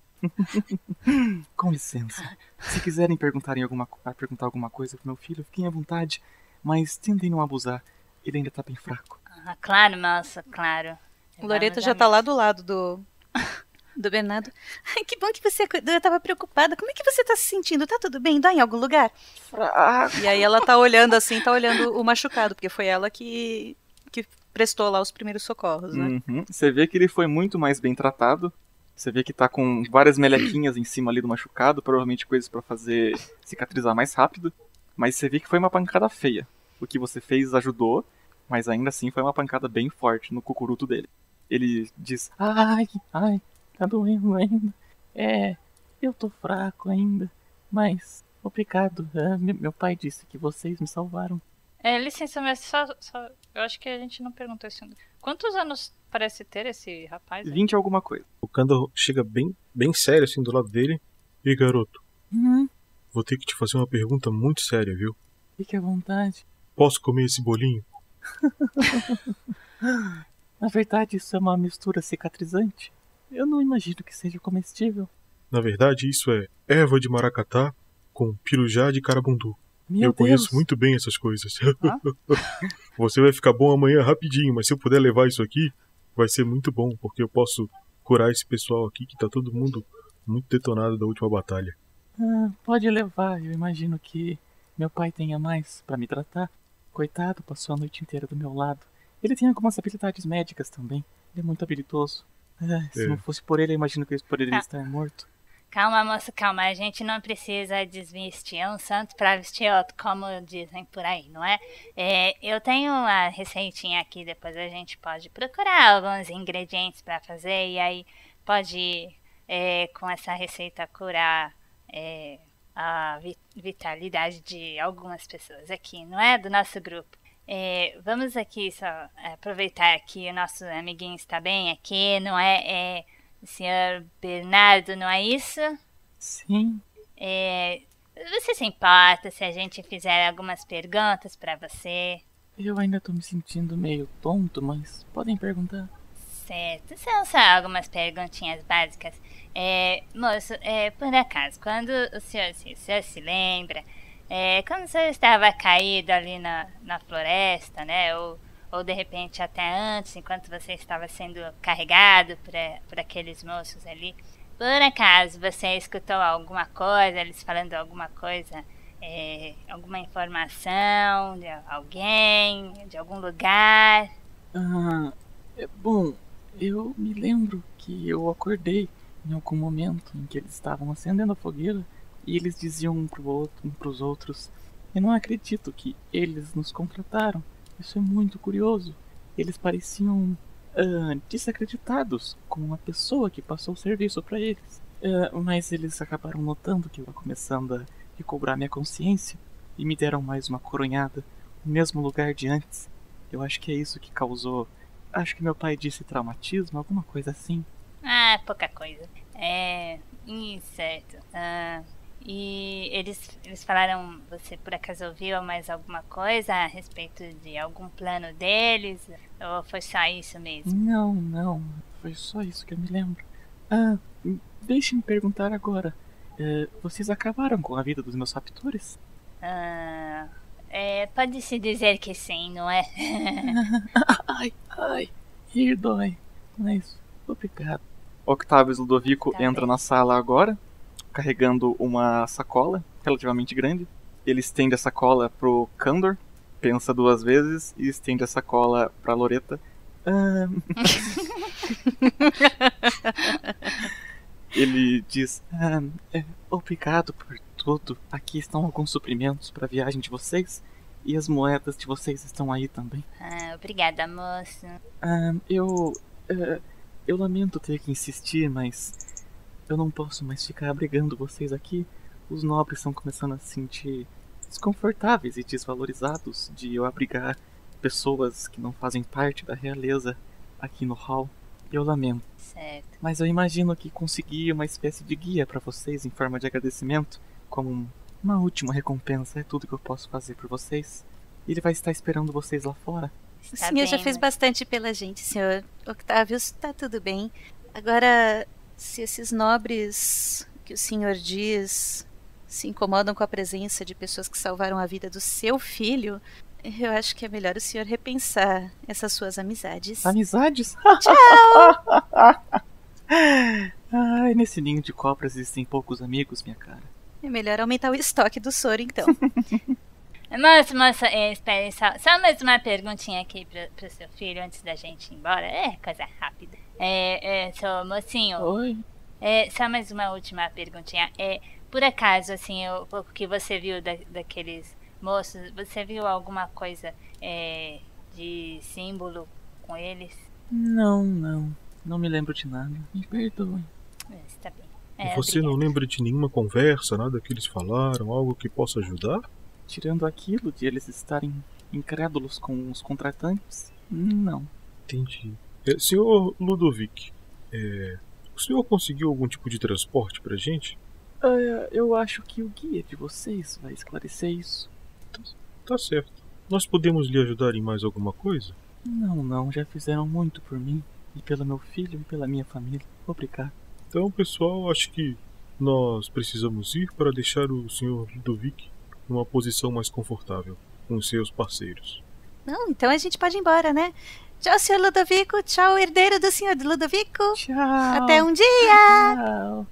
Com licença. Se quiserem perguntarem alguma, co- ah, perguntar alguma coisa pro meu filho, fiquem à vontade, mas tentem não abusar. Ele ainda tá bem fraco. ah, claro, moça, claro. Loreta Vamos, já tá amigos. lá do lado do, do Bernardo. Ai, que bom que você acordou, eu tava preocupada. Como é que você tá se sentindo? Tá tudo bem? Dói em algum lugar? Fraco. E aí ela tá olhando assim, tá olhando o machucado, porque foi ela que, que prestou lá os primeiros socorros, né? Uhum. Você vê que ele foi muito mais bem tratado. Você vê que tá com várias melequinhas em cima ali do machucado, provavelmente coisas pra fazer cicatrizar mais rápido. Mas você vê que foi uma pancada feia. O que você fez ajudou, mas ainda assim foi uma pancada bem forte no cucuruto dele. Ele diz, ai, ai, tá doendo ainda. É, eu tô fraco ainda, mas obrigado. Ah, me- meu pai disse que vocês me salvaram. É, licença, mas só, só... Eu acho que a gente não perguntou isso ainda. Quantos anos parece ter esse rapaz? hein? vinte alguma coisa. O Kandor chega bem, bem sério assim do lado dele. E garoto, Uhum, vou ter que te fazer uma pergunta muito séria, viu? fique à vontade. Posso comer esse bolinho? Na verdade, isso é uma mistura cicatrizante. Eu não imagino que seja comestível. Na verdade, isso é erva de maracatá com pirujá de carabundu. Meu Eu Deus. conheço muito bem essas coisas. Hã? Você vai ficar bom amanhã rapidinho, mas se eu puder levar isso aqui, vai ser muito bom, porque eu posso curar esse pessoal aqui que tá todo mundo muito detonado da última batalha. Ah, pode levar, eu imagino que meu pai tenha mais pra me tratar. Coitado, passou a noite inteira do meu lado. Ele tem algumas habilidades médicas também. Ele é muito habilidoso. Ah, se É. não fosse por ele, eu imagino que ele poderia Tá. estar morto. Calma, moça, calma. A gente não precisa desvestir um santo pra vestir outro, como dizem por aí, não é? É, eu tenho uma receitinha aqui, depois a gente pode procurar alguns ingredientes pra fazer e aí pode, é, com essa receita, curar é, a vi- vitalidade de algumas pessoas aqui, não é? Do nosso grupo. É, vamos aqui só é, aproveitar que o nosso amiguinho está bem aqui, não é? É o senhor Bernardo, não é isso? Sim. É, você se importa se a gente fizer algumas perguntas pra você? Eu ainda tô me sentindo meio tonto, mas podem perguntar. certo. São só algumas perguntinhas básicas. É, moço, é, por acaso, quando o senhor, se, o senhor se lembra, é, quando o senhor estava caído ali na, na floresta, né, ou, ou de repente até antes, enquanto você estava sendo carregado por, por aqueles moços ali, por acaso você escutou alguma coisa, eles falando alguma coisa, é, alguma informação de alguém, de algum lugar? Ah, é bom, eu me lembro que eu acordei em algum momento em que eles estavam acendendo a fogueira e eles diziam um pro outro, um pros outros: eu não acredito que eles nos contrataram. Isso é muito curioso. Eles pareciam uh, desacreditados com uma pessoa que passou o serviço para eles. Uh, mas eles acabaram notando que eu estava começando a recobrar minha consciência e me deram mais uma coronhada no mesmo lugar de antes. Eu acho que é isso que causou... Acho que meu pai disse traumatismo, alguma coisa assim. Ah, pouca coisa. É... certo. Ah, e eles, eles falaram... Você por acaso ouviu mais alguma coisa a respeito de algum plano deles? Ou foi só isso mesmo? Não, não. Foi só isso que eu me lembro. Ah, deixe-me perguntar agora. Uh, vocês acabaram com a vida dos meus raptores? Ah... É, pode-se dizer que sim, não é? ai, ai, rir dói. Mas, obrigado. Octavius Ludovico tá entra bem. Na sala agora, carregando uma sacola relativamente grande. Ele estende a sacola pro Candor, pensa duas vezes e estende a sacola pra Loreta. Ah... Ele diz: ah, é, obrigado por tudo. Aqui estão alguns suprimentos para a viagem de vocês. E as moedas de vocês estão aí também. Ah, obrigada, moço. Ah, eu... Uh, eu lamento ter que insistir, mas... eu não posso mais ficar abrigando vocês aqui. Os nobres estão começando a se sentir desconfortáveis e desvalorizados de eu abrigar pessoas que não fazem parte da realeza aqui no hall. Eu lamento. Certo. Mas eu imagino que consegui uma espécie de guia para vocês em forma de agradecimento, como uma última recompensa. É tudo que eu posso fazer por vocês. Ele vai estar esperando vocês lá fora. O senhor bem, já fez né? bastante pela gente, senhor Octavius. Está tudo bem. Agora, se esses nobres que o senhor diz se incomodam com a presença de pessoas que salvaram a vida do seu filho, eu acho que é melhor o senhor repensar essas suas amizades. Amizades? Tchau! Ai, nesse ninho de cobras existem poucos amigos, minha cara. É melhor aumentar o estoque do soro, então. Moça, moça, é, espere, só, só mais uma perguntinha aqui pro, pro seu filho antes da gente ir embora. É, coisa rápida. É, é, seu mocinho. Oi. É, só mais uma última perguntinha. É, por acaso, assim, o, o que você viu da, daqueles moços, você viu alguma coisa é, de símbolo com eles? Não, não. Não me lembro de nada. Me perdoe. Está bem. É, é, você obrigada. não lembra de nenhuma conversa, nada que eles falaram, algo que possa ajudar? Tirando aquilo de eles estarem incrédulos com os contratantes, não. Entendi. É, senhor Ludovic, é, o senhor conseguiu algum tipo de transporte pra gente? Uh, eu acho que o guia de vocês vai esclarecer isso. Tá, tá certo. Nós podemos lhe ajudar em mais alguma coisa? Não, não. Já fizeram muito por mim. E pelo meu filho e pela minha família. Obrigado. Então, pessoal, acho que nós precisamos ir para deixar o senhor Ludovic numa posição mais confortável com os seus parceiros. Não, então a gente pode ir embora, né? Tchau, senhor Ludovico. Tchau, herdeiro do senhor Ludovico. Tchau. Até um dia. Tchau.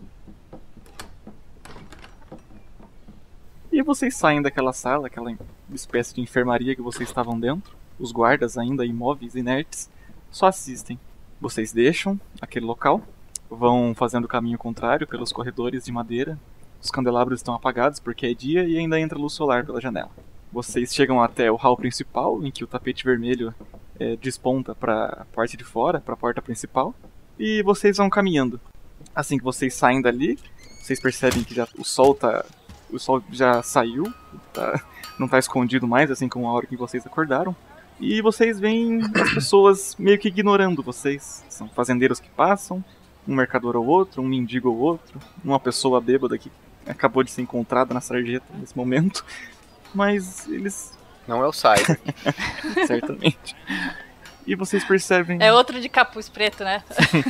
E vocês saem daquela sala, aquela espécie de enfermaria que vocês estavam dentro. Os guardas ainda imóveis, inertes, só assistem. Vocês deixam aquele local, vão fazendo o caminho contrário pelos corredores de madeira. Os candelabros estão apagados porque é dia e ainda entra luz solar pela janela. Vocês chegam até o hall principal, em que o tapete vermelho é, desponta para a parte de fora, para a porta principal. E vocês vão caminhando. Assim que vocês saem dali, vocês percebem que já, o sol tá, o sol já saiu, tá, não está escondido mais, assim como a hora que vocês acordaram. E vocês veem as pessoas meio que ignorando vocês. São fazendeiros que passam, um mercador ou outro, um mendigo ou outro, uma pessoa bêbada que acabou de ser encontrada na sarjeta nesse momento. Mas eles... Não é o Cyber. Certamente. E vocês percebem... É outro de capuz preto, né?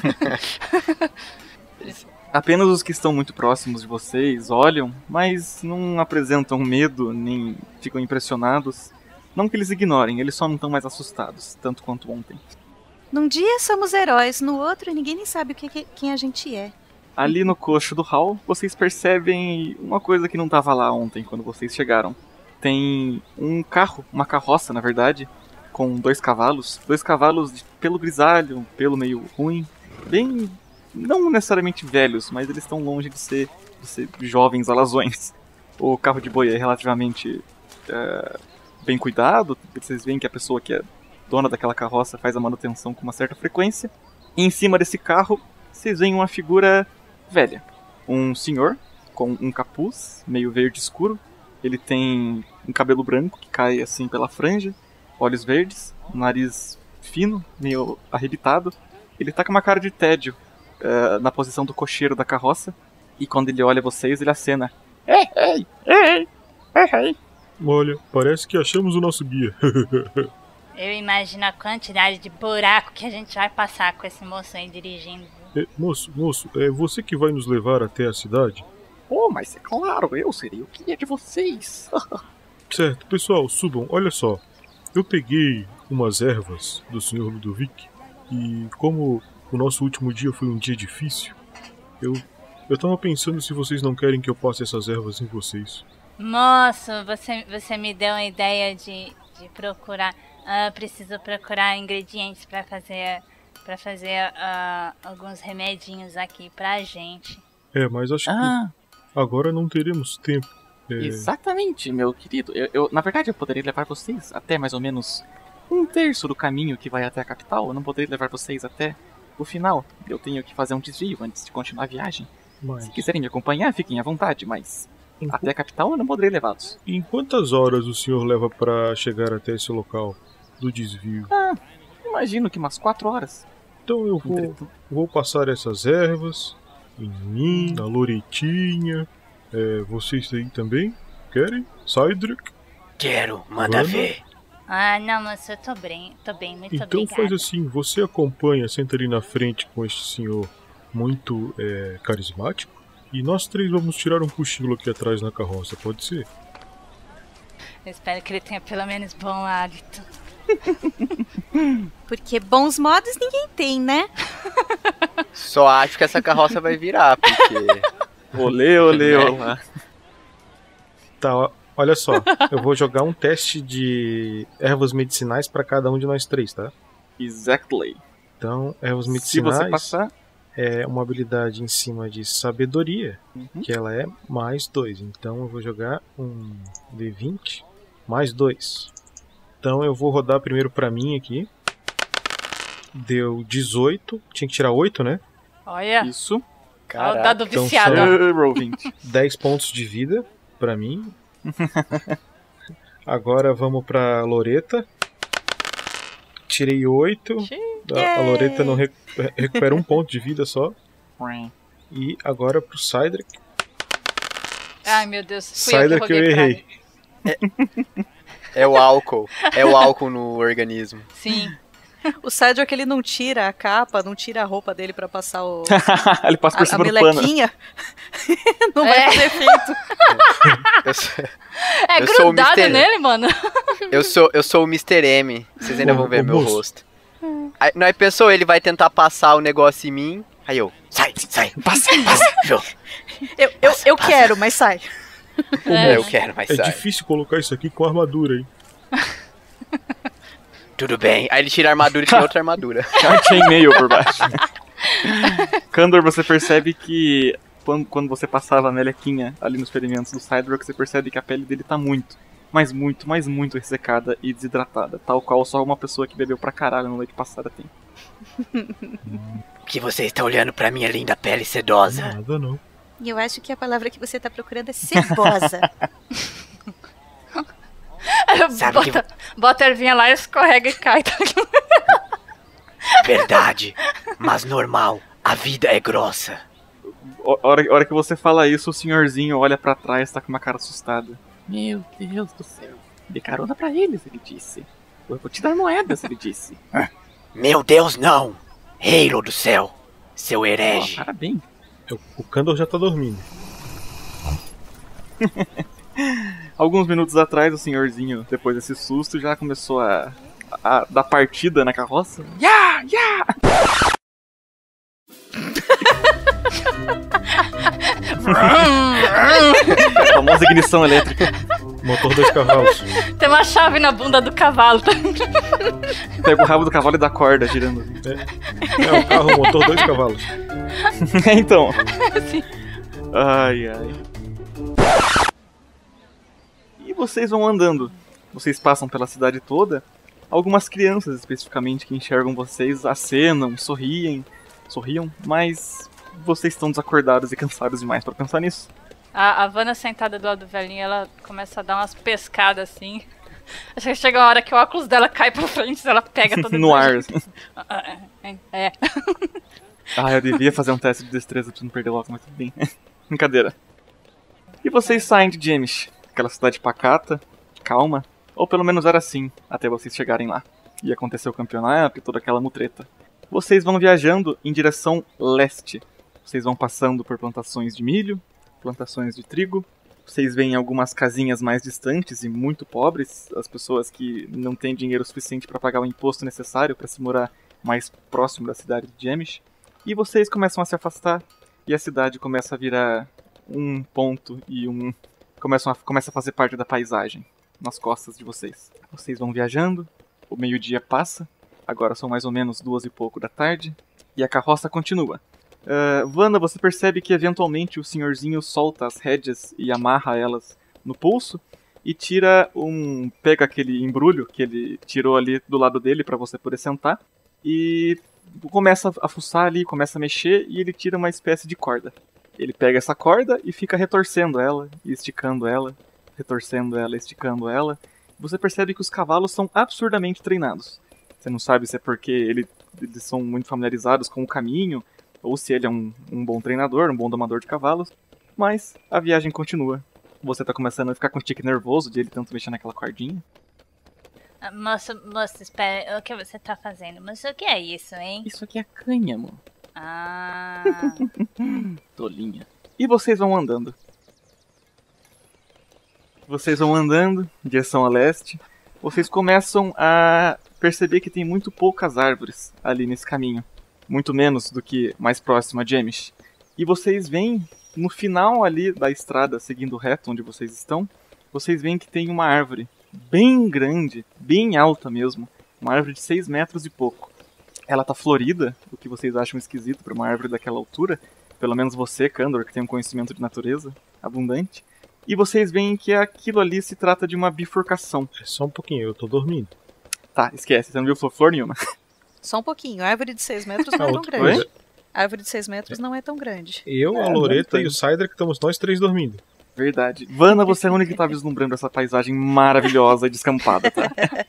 Apenas os que estão muito próximos de vocês olham, mas não apresentam medo, nem ficam impressionados. Não que eles ignorem, eles só não estão mais assustados, tanto quanto ontem. Num dia somos heróis, no outro ninguém nem sabe o que, que, quem a gente é. Ali no coxo do hall, vocês percebem uma coisa que não estava lá ontem, quando vocês chegaram. Tem um carro, uma carroça, na verdade, com dois cavalos. Dois cavalos de pelo grisalho, um pelo meio ruim. Bem, não necessariamente velhos, mas eles estão longe de ser, de ser jovens alazões. O carro de boi é relativamente é, bem cuidado. Vocês veem que a pessoa que é dona daquela carroça faz a manutenção com uma certa frequência. E em cima desse carro, vocês veem uma figura velha. Um senhor com um capuz meio verde escuro. Ele tem um cabelo branco que cai assim pela franja, olhos verdes, um nariz fino, meio arrebitado. Ele tá com uma cara de tédio uh, na posição do cocheiro da carroça. E quando ele olha vocês, ele acena. Ei, ei, ei, ei, ei. Olha, parece que achamos o nosso guia. Eu imagino a quantidade de buraco que a gente vai passar com esse moço aí dirigindo. É, moço, moço, é você que vai nos levar até a cidade? Oh, mas é claro, eu seria o guia de vocês. Certo, pessoal, subam, olha só. Eu peguei umas ervas do senhor Ludovic e como o nosso último dia foi um dia difícil, eu, eu tava pensando se vocês não querem que eu passe essas ervas em vocês. Moço, você, você me deu a ideia de, de procurar... Uh, preciso procurar ingredientes pra fazer... Pra fazer uh, alguns remedinhos aqui pra gente. É, mas acho Ah, que agora não teremos tempo. É, exatamente, meu querido. Eu, eu, na verdade, eu poderia levar vocês até mais ou menos um terço do caminho que vai até a capital. Eu não poderia levar vocês até o final. Eu tenho que fazer um desvio antes de continuar a viagem. mas Se quiserem me acompanhar, fiquem à vontade, mas em, até a capital eu não poderia levá-los. em quantas horas o senhor leva pra chegar até esse local do desvio? Ah, imagino que umas quatro horas. Então eu vou, Entretanto. vou passar essas ervas em mim, na Loretinha. É, vocês aí também? Querem? Cydric? Quero, manda Vamos? ver. Ah, não, moço, eu tô bem, tô bem, muito Então obrigada. faz assim, você acompanha, senta ali na frente com este senhor muito é, carismático. E nós três vamos tirar um cochilo aqui atrás na carroça, pode ser? Eu espero que ele tenha pelo menos bom hálito. Porque bons modos ninguém tem, né? Só acho que essa carroça vai virar, porque... Olê, olê, olá. Tá, ó, olha só, eu vou jogar um teste de ervas medicinais pra cada um de nós três, tá? Exactly. Então, ervas Se medicinais você passar... é uma habilidade em cima de sabedoria, Uhum. que ela é mais dois. Então eu vou jogar um D vinte mais dois. Então eu vou rodar primeiro pra mim aqui. Deu dezoito, tinha que tirar oito, né? Olha, Isso. olha o Caraca. dado então viciado. só- Uh, roll vinte. dez pontos de vida pra mim. Agora vamos pra Loreta. Tirei oito. A, a Loreta não recu- recupera um ponto de vida só. E agora pro Cydric. Ai, meu Deus, fui eu que Cydric eu roguei pra errei. ele. É o álcool. É o álcool no organismo. Sim. O Cydric, ele não tira a capa, não tira a roupa dele pra passar o, Ele passa por a, a cima do pano. melequinha. Não É. vai fazer efeito. Eu sou, É Eu sou o grudado mister nele, mano. eu sou, eu sou o mister M. Vocês ainda Ô, vão ver ô, meu moço. rosto. Aí, não, aí pensou, ele vai tentar passar o negócio em mim. Aí eu... Sai, sai, passa, passa, Jô. Eu, eu, eu quero, mas sai. É, eu quero, mas É sai. difícil colocar isso aqui com armadura, hein? Tudo bem. Aí ele tira a armadura e tira outra armadura. A chainmail por baixo. Kandor, você percebe que quando, quando você passava a melequinha ali nos ferimentos do Cydric, você percebe que a pele dele tá muito, mas muito, mas muito ressecada e desidratada, tal qual só uma pessoa que bebeu pra caralho na noite passada tem. O que você está olhando pra minha linda pele sedosa? Nada não. E eu acho que a palavra que você tá procurando é cebosa. Sabe que- bota, bota a ervinha lá, escorrega e cai. Tá? Verdade. Mas normal. A vida é grossa. A hora, a hora que você fala isso, o senhorzinho olha pra trás, tá com uma cara assustada. Meu Deus do céu. Dê carona pra eles, ele disse. Eu vou te dar moedas, ele disse. Meu Deus, não! Halo do céu, seu herege. Oh, parabéns. O Kandor já tá dormindo. Alguns minutos atrás, o senhorzinho, depois desse susto, já começou a, a dar partida na carroça. Ya! Ya! A famosa ignição elétrica. Motor dois cavalos. Tem uma chave na bunda do cavalo. Pega o rabo do cavalo e dá corda girando. É, é o carro, motor dois cavalos. Então. Sim. Ai, ai. E vocês vão andando. Vocês passam pela cidade toda. Algumas crianças, especificamente, que enxergam vocês, acenam, sorriem, sorriam, mas vocês estão desacordados e cansados demais pra pensar nisso. A, a Vanna sentada do lado do velhinho, ela começa a dar umas pescadas assim. Acho que chega uma hora que o óculos dela cai pra frente, ela pega todo no ar. Assim. É. Ah, eu devia fazer um teste de destreza pra não perder o óculos, mas tudo bem. Brincadeira. E vocês saem de James, aquela cidade pacata, calma, ou pelo menos era assim, até vocês chegarem lá. E aconteceu o campeonato e toda aquela mutreta. Vocês vão viajando em direção leste. Vocês vão passando por plantações de milho, plantações de trigo. Vocês veem algumas casinhas mais distantes e muito pobres, as pessoas que não têm dinheiro suficiente para pagar o imposto necessário para se morar mais próximo da cidade de James. E vocês começam a se afastar e a cidade começa a virar um ponto e um... Começam a... começa a fazer parte da paisagem nas costas de vocês. Vocês vão viajando, o meio-dia passa, agora são mais ou menos duas e pouco da tarde, e a carroça continua. Uh, Vanna, você percebe que eventualmente o senhorzinho solta as rédeas e amarra elas no pulso e tira um... pega aquele embrulho que ele tirou ali do lado dele para você poder sentar e começa a fuçar ali, começa a mexer e ele tira uma espécie de corda. Ele pega essa corda e fica retorcendo ela e esticando ela, retorcendo ela, esticando ela. Você percebe que os cavalos são absurdamente treinados. Você não sabe se é porque ele, eles são muito familiarizados com o caminho ou se ele é um, um bom treinador, um bom domador de cavalos, mas a viagem continua. Você tá começando a ficar com um tique nervoso de ele tanto mexer naquela cordinha. Ah, moço, moço, espera, o que você tá fazendo? Moço, o que é isso, hein? Isso aqui é cânhamo. Ah... Tolinha. E vocês vão andando. Vocês vão andando em direção a leste. Vocês começam a perceber que tem muito poucas árvores ali nesse caminho. Muito menos do que mais próximo a James. E vocês veem, no final ali da estrada, seguindo reto onde vocês estão, vocês veem que tem uma árvore bem grande, bem alta mesmo. Uma árvore de seis metros e pouco. Ela tá florida, o que vocês acham esquisito para uma árvore daquela altura. Pelo menos você, Kandor, que tem um conhecimento de natureza abundante. E vocês veem que aquilo ali se trata de uma bifurcação. É só um pouquinho, eu tô dormindo. Tá, esquece, você não viu flor nenhuma. Só um pouquinho. A árvore de seis metros não é tão grande. A árvore de seis metros não é tão grande. Eu, a Loreta e o Cydric estamos nós três dormindo. Verdade. Vanna, você é a única que tá vislumbrando essa paisagem maravilhosa e descampada, tá?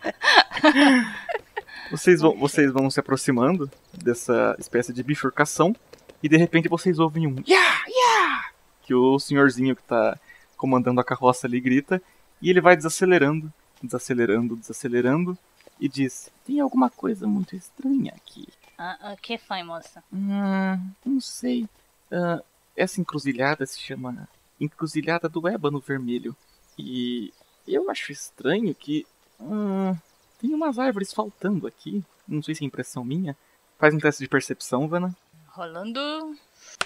Vocês vão, vocês vão se aproximando dessa espécie de bifurcação e de repente vocês ouvem um yeah, yeah! Que o senhorzinho que tá comandando a carroça ali grita e ele vai desacelerando, desacelerando, desacelerando e diz: tem alguma coisa muito estranha aqui. Ah, o que foi, moça? Hum, não sei. Uh, essa encruzilhada se chama Encruzilhada do Ébano Vermelho. E eu acho estranho que hum, tem umas árvores faltando aqui. Não sei se é impressão minha. Faz um teste de percepção, Vanna. Rolando...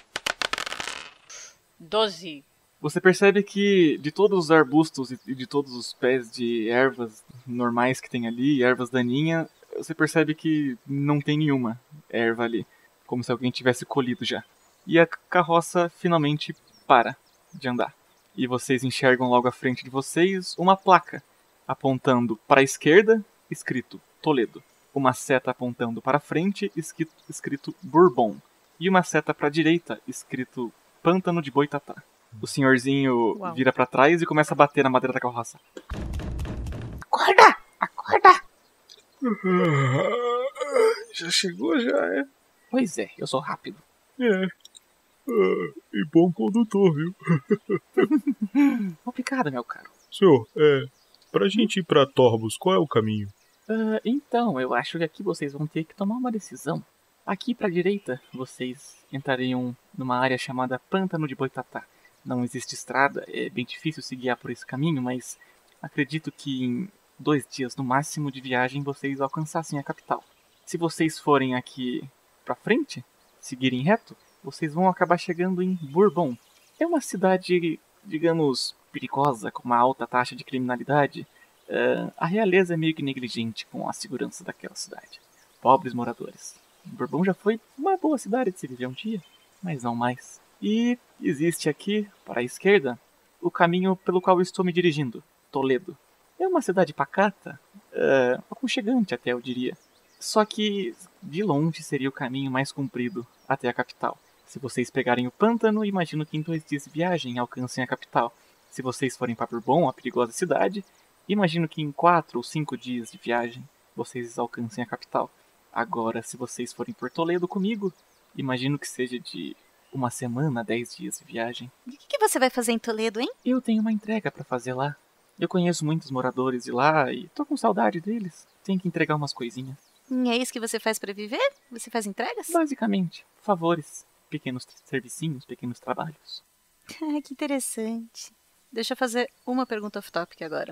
doze. Você percebe que de todos os arbustos e de todos os pés de ervas normais que tem ali, ervas daninhas, você percebe que não tem nenhuma erva ali. Como se alguém tivesse colhido já. E a carroça finalmente para de andar. E vocês enxergam logo à frente de vocês uma placa apontando para a esquerda, escrito Toledo. Uma seta apontando para frente, escrito, escrito Bourbon. E uma seta para a direita, escrito Pântano de Boitatá. O senhorzinho Uau. vira para trás e começa a bater na madeira da carroça. Acorda! Acorda! Já chegou, já é? Pois é, eu sou rápido. É. Uh, e bom condutor, viu? Obrigado, meu caro. Senhor, é... pra gente ir pra Torbos, qual é o caminho? Uh, então, eu acho que aqui vocês vão ter que tomar uma decisão. Aqui pra direita, vocês entrariam numa área chamada Pântano de Boitatá. Não existe estrada, é bem difícil se guiar por esse caminho, mas acredito que em dois dias no máximo de viagem vocês alcançassem a capital. Se vocês forem aqui pra frente, seguirem reto, vocês vão acabar chegando em Bourbon. É uma cidade, digamos, perigosa, com uma alta taxa de criminalidade. Uh, a realeza é meio que negligente com a segurança daquela cidade. Pobres moradores. Bourbon já foi uma boa cidade de se viver um dia, mas não mais. E existe aqui, para a esquerda, o caminho pelo qual eu estou me dirigindo, Toledo. É uma cidade pacata, uh, aconchegante até eu diria. Só que de longe seria o caminho mais comprido até a capital. Se vocês pegarem o pântano, imagino que em dois dias de viagem alcancem a capital. Se vocês forem para Bourbon, a perigosa cidade, imagino que em quatro ou cinco dias de viagem vocês alcancem a capital. Agora, se vocês forem por Toledo comigo, imagino que seja de uma semana, dez dias de viagem. E o que, que você vai fazer em Toledo, hein? Eu tenho uma entrega para fazer lá. Eu conheço muitos moradores de lá e tô com saudade deles. Tenho que entregar umas coisinhas. E é isso que você faz para viver? Você faz entregas? Basicamente, favores, pequenos servicinhos, pequenos trabalhos. Ah, que interessante. Deixa eu fazer uma pergunta off-topic agora.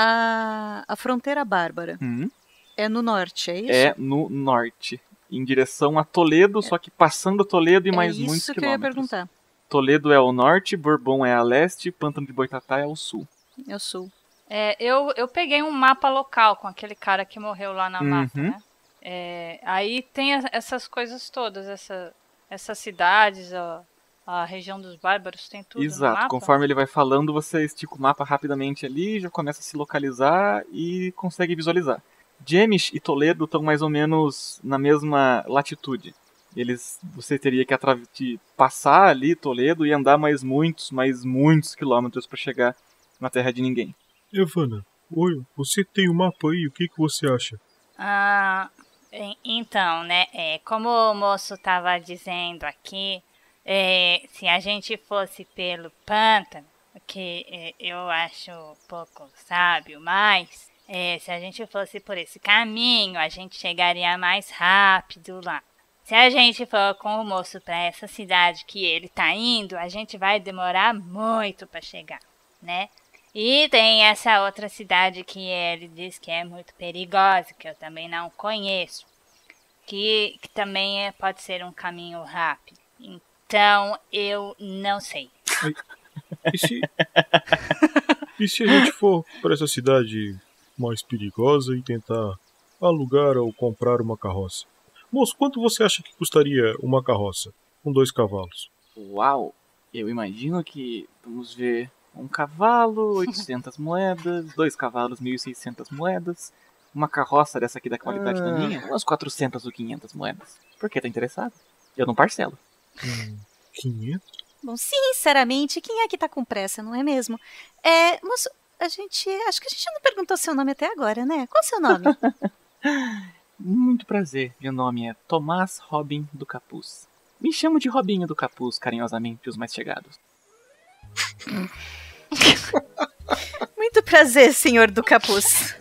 A, a fronteira bárbara Hum? é no norte, é isso? É no norte, em direção a Toledo, é. Só que passando Toledo e é mais muitos isso que quilômetros. Eu ia perguntar. Toledo é ao norte, Bourbon é a leste, Pântano de Boitatá é ao sul. É o sul. É, eu, eu peguei um mapa local com aquele cara que morreu lá na Uhum. mapa, né? É, aí tem a- essas coisas todas, essa, essas cidades, a, a região dos bárbaros, tem tudo no Exato, mapa? conforme ele vai falando, você estica o mapa rapidamente ali, já começa a se localizar e consegue visualizar. Jemish e Toledo estão mais ou menos na mesma latitude. Eles, você teria que atra- de passar ali Toledo e andar mais muitos, mais muitos quilômetros para chegar na terra de ninguém. Evana, oi, você tem o mapa aí, o que, que você acha? Ah, en- então, né, é, como o moço estava dizendo aqui, é, se a gente fosse pelo pântano, que é, eu acho pouco sábio, mas é, se a gente fosse por esse caminho, a gente chegaria mais rápido lá. Se a gente for com o moço para essa cidade que ele tá indo, a gente vai demorar muito para chegar, né? E tem essa outra cidade que ele diz que é muito perigosa, que eu também não conheço, que, que também é, pode ser um caminho rápido. Então, eu não sei. E se, e se a gente for para essa cidade mais perigosa e tentar alugar ou comprar uma carroça? Moço, quanto você acha que custaria uma carroça com dois cavalos? Uau! Eu imagino que, vamos ver, um cavalo, oitocentas moedas, dois cavalos, mil e seiscentas moedas, uma carroça dessa aqui da qualidade da minha, umas quatrocentas ou quinhentas moedas. Por que tá interessado? Eu não parcelo. Hum, quinhentos? Bom, sinceramente, quem é que tá com pressa, não é mesmo? É, moço, a gente, acho que a gente não perguntou seu nome até agora, né? Qual é o seu nome? Muito prazer, meu nome é Tomás Robin do Capuz. Me chamo de Robinho do Capuz, carinhosamente os mais chegados. Muito prazer, senhor do capuz.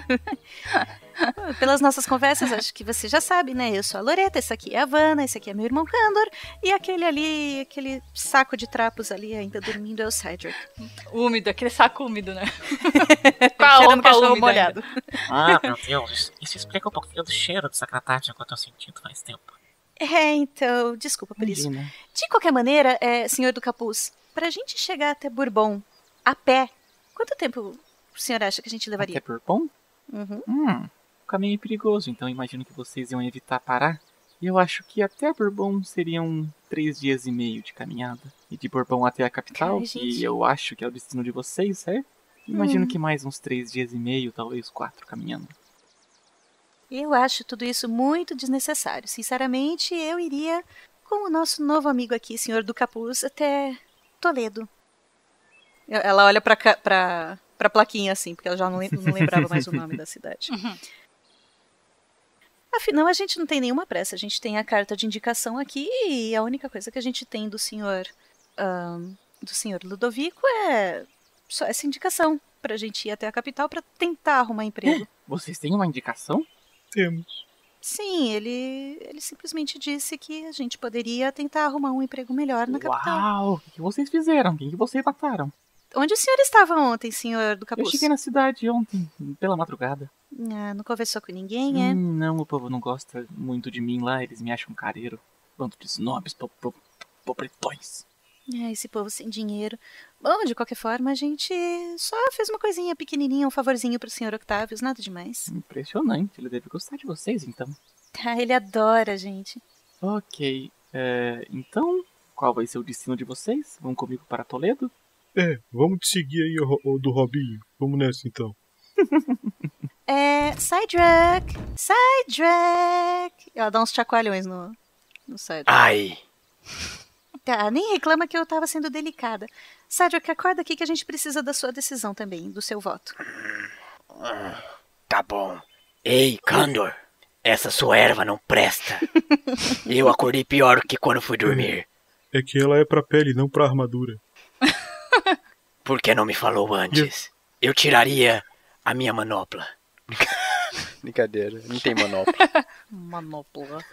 Pelas nossas conversas, acho que você já sabe, né? Eu sou a Loreta, essa aqui é a Vanna, esse aqui é meu irmão Candor, e aquele ali, aquele saco de trapos ali ainda dormindo é o Cedric. Úmido, aquele saco úmido, né? Com a roupa roupa cachorro úmida molhado. Ah, meu Deus, isso explica um pouquinho do cheiro de sacratagem que eu tô sentindo faz tempo. É, então, desculpa por isso. Imagina. De qualquer maneira, é, senhor do capuz, pra gente chegar até Bourbon, a pé, quanto tempo o senhor acha que a gente levaria? Até Bourbon? Uhum. Hum, o caminho é perigoso, então imagino que vocês iam evitar parar. E eu acho que até Bourbon seriam três dias e meio de caminhada. E de Bourbon até a capital, Ai, que gente. eu acho que é o destino de vocês, certo? Imagino Hum. que mais uns três dias e meio, talvez quatro caminhando. Eu acho tudo isso muito desnecessário. Sinceramente, eu iria com o nosso novo amigo aqui, senhor do capuz, até Toledo. Ela olha pra, ca- pra, pra plaquinha assim, porque ela já não, lem- não lembrava mais o nome da cidade. Uhum. Afinal, a gente não tem nenhuma pressa. A gente tem a carta de indicação aqui e a única coisa que a gente tem do senhor ahn, do senhor Ludovico é só essa indicação. pra gente ir até a capital pra tentar arrumar emprego. Vocês têm uma indicação? Temos. Sim, ele, ele simplesmente disse que a gente poderia tentar arrumar um emprego melhor na capital. Uau, o que vocês fizeram? Quem que vocês mataram? Onde o senhor estava ontem, senhor do Eu capuz? cheguei na cidade ontem, pela madrugada. Ah, não conversou com ninguém, é? Hum, não, o povo não gosta muito de mim lá, eles me acham careiro. Bando de snobs, po- po- pobretões. Ah, esse povo sem dinheiro. Bom, de qualquer forma, a gente só fez uma coisinha pequenininha, um favorzinho pro senhor Octavius, nada demais. Impressionante, ele deve gostar de vocês, então. Ah, ele adora a gente. Ok, é, então, qual vai ser o destino de vocês? Vão comigo para Toledo? É, vamos te seguir aí, o, o do Robinho. Vamos nessa, então. É, Cydrak! Cydrak! Ela dá uns chacoalhões no, no Cydrak. Ai, Tá, nem reclama que eu tava sendo delicada. Cydrak, acorda aqui que a gente precisa da sua decisão também, do seu voto. tá bom. Ei, Kandor, essa sua erva não presta. Eu acordei pior do que quando fui dormir. É que ela é pra pele, não pra armadura. Por que não me falou antes? Eu tiraria a minha manopla. Brincadeira, não tem manopla. Manopla.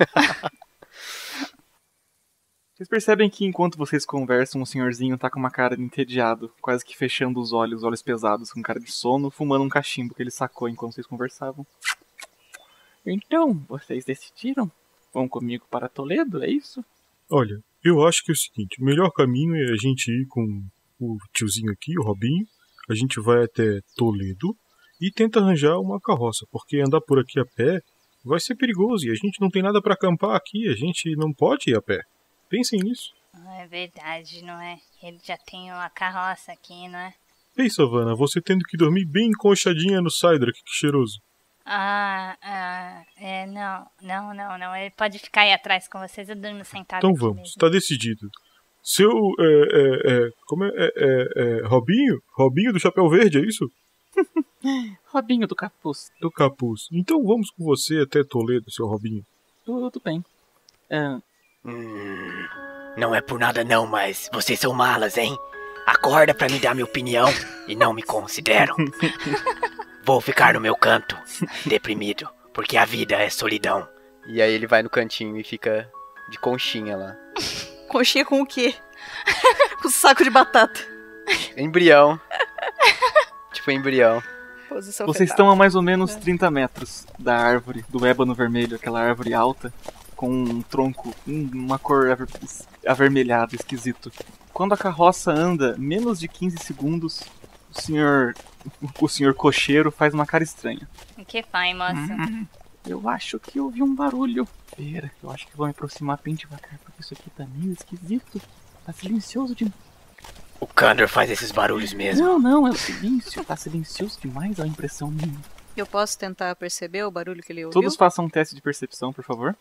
Vocês percebem que enquanto vocês conversam, o senhorzinho tá com uma cara de entediado, quase que fechando os olhos, olhos pesados, com cara de sono, fumando um cachimbo que ele sacou enquanto vocês conversavam. Então, vocês decidiram? Vão comigo para Toledo, é isso? Olha, eu acho que é o seguinte, o melhor caminho é a gente ir com o tiozinho aqui, o Robinho. A gente vai até Toledo e tenta arranjar uma carroça, porque andar por aqui a pé vai ser perigoso e a gente não tem nada para acampar aqui, a gente não pode ir a pé. Pensem nisso. É verdade, não é? Ele já tem uma carroça aqui, não é? Ei, Savana, você tendo que dormir bem enconchadinha no Cydrak, que cheiroso. Ah, ah, é, não, não, não, não. Ele pode ficar aí atrás com vocês, eu durmo sentado Então aqui vamos, mesmo. tá decidido. Seu, é, é, é, como é, é, é, é, Robinho? Robinho do Chapéu Verde, é isso? Robinho do capuz. Do capuz. Então vamos com você até Toledo, seu Robinho. Tudo bem. É, Hum, não é por nada não, mas vocês são malas, hein? Acorda pra me dar minha opinião e não me consideram. Vou ficar no meu canto, deprimido, porque a vida é solidão. E aí ele vai no cantinho e fica de conchinha lá. Conchinha com o quê? Com saco de batata. Embrião. Tipo embrião. Posição vocês fetal. estão a mais ou menos trinta metros da árvore, do ébano vermelho, aquela árvore alta, com um tronco, hum, uma cor aver- avermelhada, esquisito. Quando a carroça anda menos de quinze segundos, o senhor, o senhor cocheiro faz uma cara estranha. O que faz, moço? Hum, eu acho que ouvi um barulho. Pera, eu acho que vou me aproximar bem devagar, porque isso aqui tá meio esquisito. Tá silencioso demais. O Kandor faz esses barulhos mesmo. Não, não, é o silêncio. Tá silencioso demais, é uma impressão minha. Eu posso tentar perceber o barulho que ele ouviu? Todos façam um teste de percepção, por favor.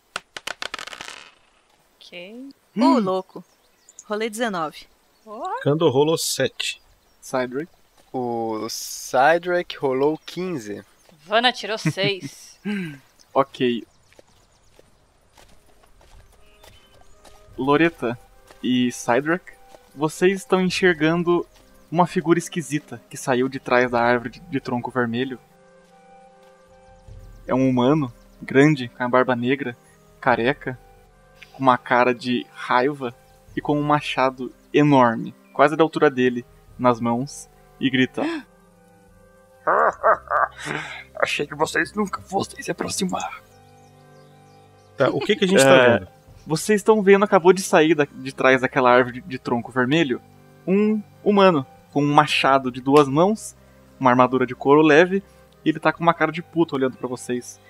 Ok. Ô, uh, louco. Rolei dezenove. Kandor rolou sete. Cydrak. O Cydrak rolou quinze. Vanna tirou seis. Ok. Loreta e Cydrak, vocês estão enxergando uma figura esquisita que saiu de trás da árvore de, de tronco vermelho. É um humano, grande, com a barba negra, careca, com uma cara de raiva e com um machado enorme, quase da altura dele, nas mãos, e grita: Achei que vocês nunca fossem se aproximar. Tá, o que, que a gente tá É, vendo? Vocês estão vendo, acabou de sair da- de trás daquela árvore de, de tronco vermelho, um humano com um machado de duas mãos, uma armadura de couro leve, e ele tá com uma cara de puto olhando pra vocês.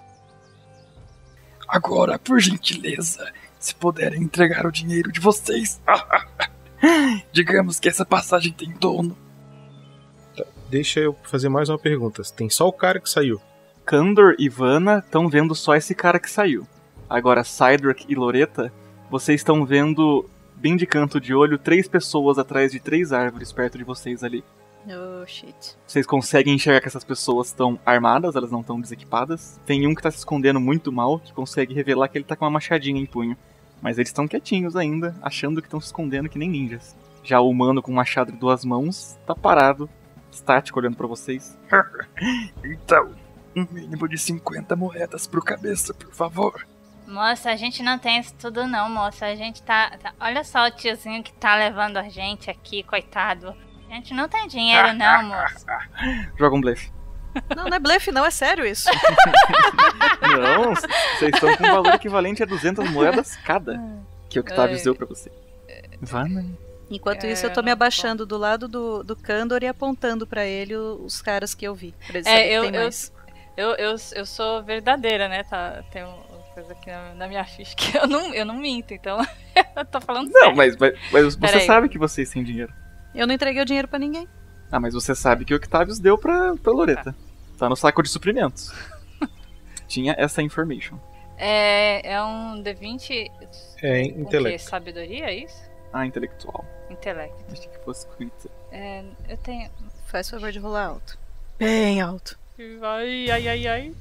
Agora, por gentileza, se puderem entregar o dinheiro de vocês. Digamos que essa passagem tem dono. Deixa eu fazer mais uma pergunta. Tem só o cara que saiu. Kandor e Vanna estão vendo só esse cara que saiu. Agora, Cydrak e Loreta, vocês estão vendo, bem de canto de olho, três pessoas atrás de três árvores perto de vocês ali. Oh, shit. Vocês conseguem enxergar que essas pessoas estão armadas, elas não estão desequipadas. Tem um que tá se escondendo muito mal, que consegue revelar que ele tá com uma machadinha em punho. Mas eles estão quietinhos ainda, achando que estão se escondendo que nem ninjas. Já o humano com um machado de duas mãos tá parado, estática olhando pra vocês. Então, um mínimo de cinquenta moedas pro cabeça, por favor. Moça, a gente não tem isso tudo não, moça. A gente tá, tá... Olha só o tiozinho que tá levando a gente aqui, coitado. A gente não tem dinheiro não, moça. Joga um blefe. Não, não é blefe não, é sério isso. Não, vocês estão com um valor equivalente a duzentas moedas cada. Que é o que Tavius deu pra você. Vana. Enquanto É, isso, eu tô me abaixando do lado do, do Kandor e apontando pra ele os caras que eu vi. Pra ele saber É, que eu, tem eu, mais. eu, eu, eu sou verdadeira, né? Tá, tem uma coisa aqui na, na minha ficha que eu não, eu não minto, então eu tô falando Não, sério. mas, mas, mas você Peraí. sabe que vocês têm dinheiro. Eu não entreguei o dinheiro pra ninguém. Ah, mas você sabe que o Octavius deu pra, pra Loreta. Tá no saco de suprimentos. Tinha essa information. É, é um D vinte. É, O quê? intelecto. Sabedoria, é isso? Ah, intelectual. Intelecto. Achei que fosse com inte- É, eu tenho. Faz favor de rolar alto. Bem alto. Ai, ai, ai, ai.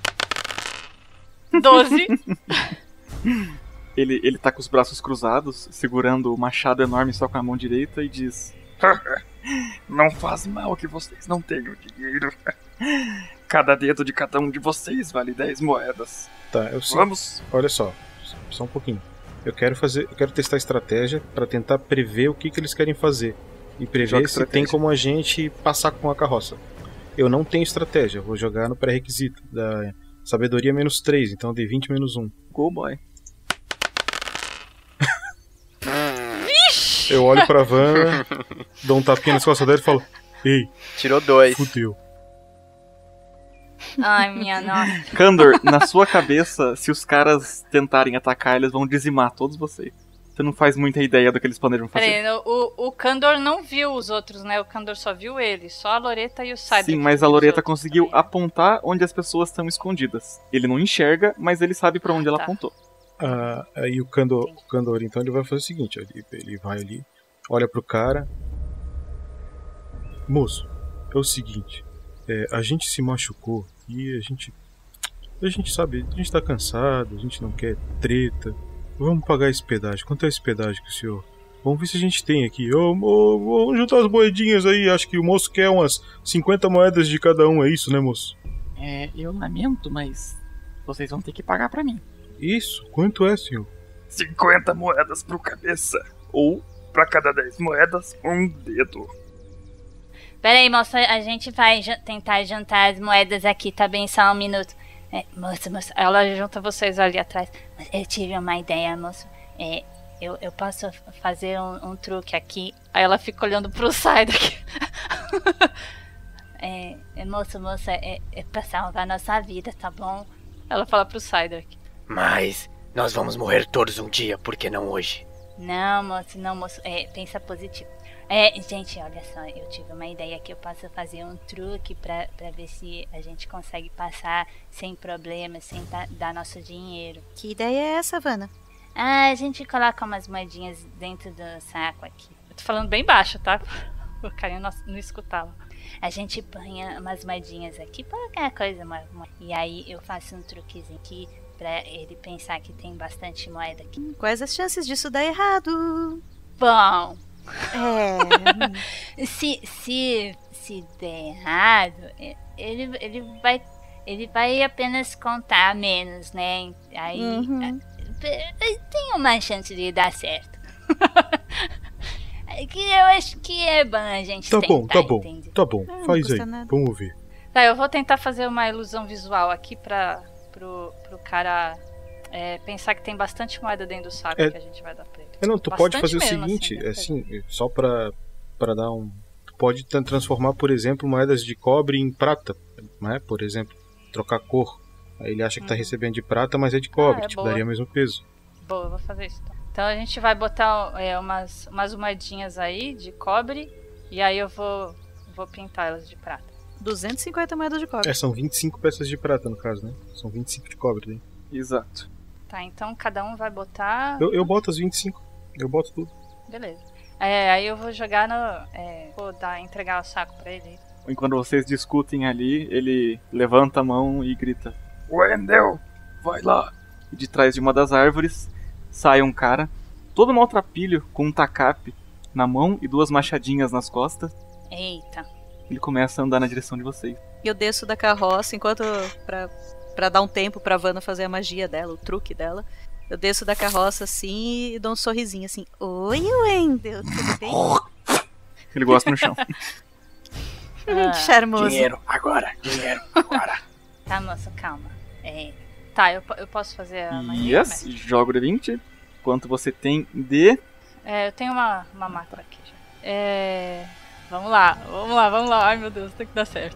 doze. Ele, ele tá com os braços cruzados, segurando o machado enorme só com a mão direita e diz: Não faz mal que vocês não tenham dinheiro. Cada dedo de cada um de vocês vale dez moedas. Tá, eu sei. Vamos. Olha só, só um pouquinho. Eu quero fazer, eu quero testar a estratégia pra tentar prever o que, que eles querem fazer e prever Joga se tem estratégia. como a gente passar com a carroça. Eu não tenho estratégia, vou jogar no pré-requisito da sabedoria menos três, então D vinte menos um. Go boy. Eu olho pra Vanna, dou um tapinha nas costas dela e falo: Ei, Tirou dois. fudeu. Ai, minha nossa. Kandor, na sua cabeça, se os caras tentarem atacar, eles vão dizimar todos vocês. Você não faz muita ideia do que eles planejam fazer. Peraí, o, o Kandor não viu os outros, né? O Kandor só viu ele. Só a Loreta e o Cydric. Sim, mas a viu os Loreta outros conseguiu também. apontar onde as pessoas estão escondidas. Ele não enxerga, mas ele sabe pra onde ela Tá. apontou. Ah, aí o Kandor, o Kandor, então, ele vai fazer o seguinte: ele, ele vai ali, olha pro cara. Moço, é o seguinte: é, a gente se machucou e a gente. A gente sabe, a gente tá cansado, a gente não quer treta. Vamos pagar esse pedágio. Quanto é esse pedágio que o senhor? Vamos ver se a gente tem aqui. Ô, ô, vamos juntar as moedinhas aí. Acho que o moço quer umas cinquenta moedas de cada um, é isso, né, moço? É, eu lamento, mas vocês vão ter que pagar pra mim. Isso? Quanto é, senhor? cinquenta moedas pro cabeça. Ou, pra cada dez moedas, um dedo. Peraí, moça, a gente vai ju- tentar juntar as moedas aqui, tá bem? Só um minuto. É, moça, moça, Ela junta vocês ali atrás. eu tive uma ideia, moço. É, eu, eu posso f- fazer um, um truque aqui. Aí ela fica olhando pro Cydric. É, é, moço, moça, é, é pra salvar nossa vida, tá bom? Ela fala pro Cydric. Mas nós vamos morrer todos um dia, por que não hoje? Não, moço, não, moço. É, pensa positivo. É, gente, olha só, eu tive uma ideia que eu posso fazer um truque pra, pra ver se a gente consegue passar sem problemas, sem da- dar nosso dinheiro. Que ideia é essa, Vanna? Ah, a gente coloca umas moedinhas dentro do saco aqui. Eu tô falando bem baixo, tá? O carinha não, não escutava. A gente põe umas moedinhas aqui, qualquer coisa, uma, uma- e aí eu faço um truquezinho aqui pra ele pensar que tem bastante moeda aqui. Quais as chances disso dar errado? Bom, É. se, se, se der errado, e- ele, ele, vai, ele vai apenas contar menos, né? Aí Uhum. eh, tem uma chance de dar certo. Que eu acho que é bom a gente Tá tentar, bom, tá bom, entende? tá bom. Ah, não Faz custa aí, nada. vamos ver. Tá, eu vou tentar fazer uma ilusão visual aqui pra, pro, pro cara é, pensar que tem bastante moeda dentro do saco É. que a gente vai dar pra ele. É, não, tu pode Bastante fazer o mesmo, seguinte, assim, né? assim, só pra, pra dar um... Tu pode tra- transformar, por exemplo, moedas de cobre em prata, né? Por exemplo, trocar cor. Aí ele acha que tá recebendo de prata, mas é de cobre, Hum. Ah, é tipo, boa. daria o mesmo peso. Boa, eu vou fazer isso. Então, então a gente vai botar é, umas, umas moedinhas aí de cobre e aí eu vou, vou pintar elas de prata. duzentas e cinquenta moedas de cobre. É, são vinte e cinco peças de prata no caso, né? São vinte e cinco de cobre, né? Exato. Tá, então cada um vai botar. Eu, eu boto as vinte e cinco, eu boto tudo. Beleza. É, aí eu vou jogar no. É, vou dar, entregar o saco pra ele. Enquanto vocês discutem ali, ele levanta a mão e grita. Wendell, vai lá. E de trás de uma das árvores sai um cara, todo maltrapilho, com um tacape na mão e duas machadinhas nas costas. Eita. Ele começa a andar na direção de vocês. E eu desço da carroça enquanto... Pra, pra dar um tempo pra Vanna fazer a magia dela, o truque dela. Eu desço da carroça assim e dou um sorrisinho assim. Oi, Wendel, tudo bem? Ele gosta no chão. Ah, que charmoso. Dinheiro, agora, dinheiro, agora. Tá, moço, calma. É... Tá, eu, eu posso fazer a magia? Yes, joga o D vinte. Quanto você tem de... É, eu tenho uma, uma macro aqui já. É... Vamos lá, vamos lá, vamos lá. Ai, meu Deus, tem que dar certo.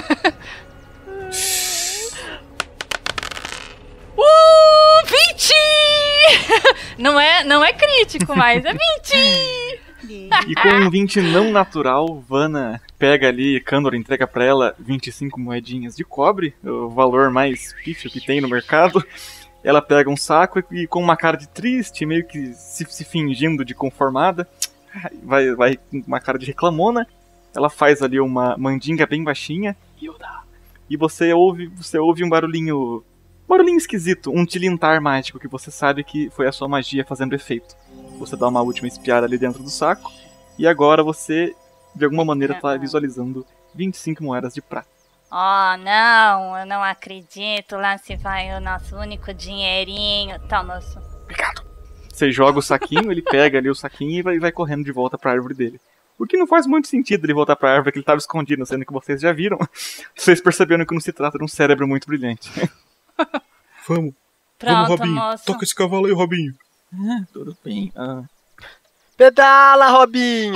uh, vinte! Não é, não é crítico, mas é vinte! E com um vinte não natural, Vanna pega ali, Kandor entrega pra ela vinte e cinco moedinhas de cobre, o valor mais pífio que tem no mercado. Ela pega um saco e, com uma cara de triste, meio que se, se fingindo de conformada, vai, vai com uma cara de reclamona. Ela faz ali uma mandinga bem baixinha e você ouve, você ouve um barulhinho, barulhinho esquisito, um tilintar mágico que você sabe que foi a sua magia fazendo efeito. Você dá uma última espiada ali dentro do saco e agora você, de alguma maneira, está visualizando vinte e cinco moedas de prata. Oh, não, eu não acredito. Lá se vai o nosso único dinheirinho. Tá, moço. Obrigado. Você joga o saquinho, ele pega ali o saquinho e vai, vai correndo de volta pra árvore dele. O que não faz muito sentido ele voltar pra árvore, que ele estava escondido, sendo que vocês já viram. Vocês perceberam que não se trata de um cérebro muito brilhante. Vamos. Pronto, Vamos, Robinho. moço. Toca esse cavalo aí, Robinho. Ah, tudo bem. Ah. Pedala, Robinho!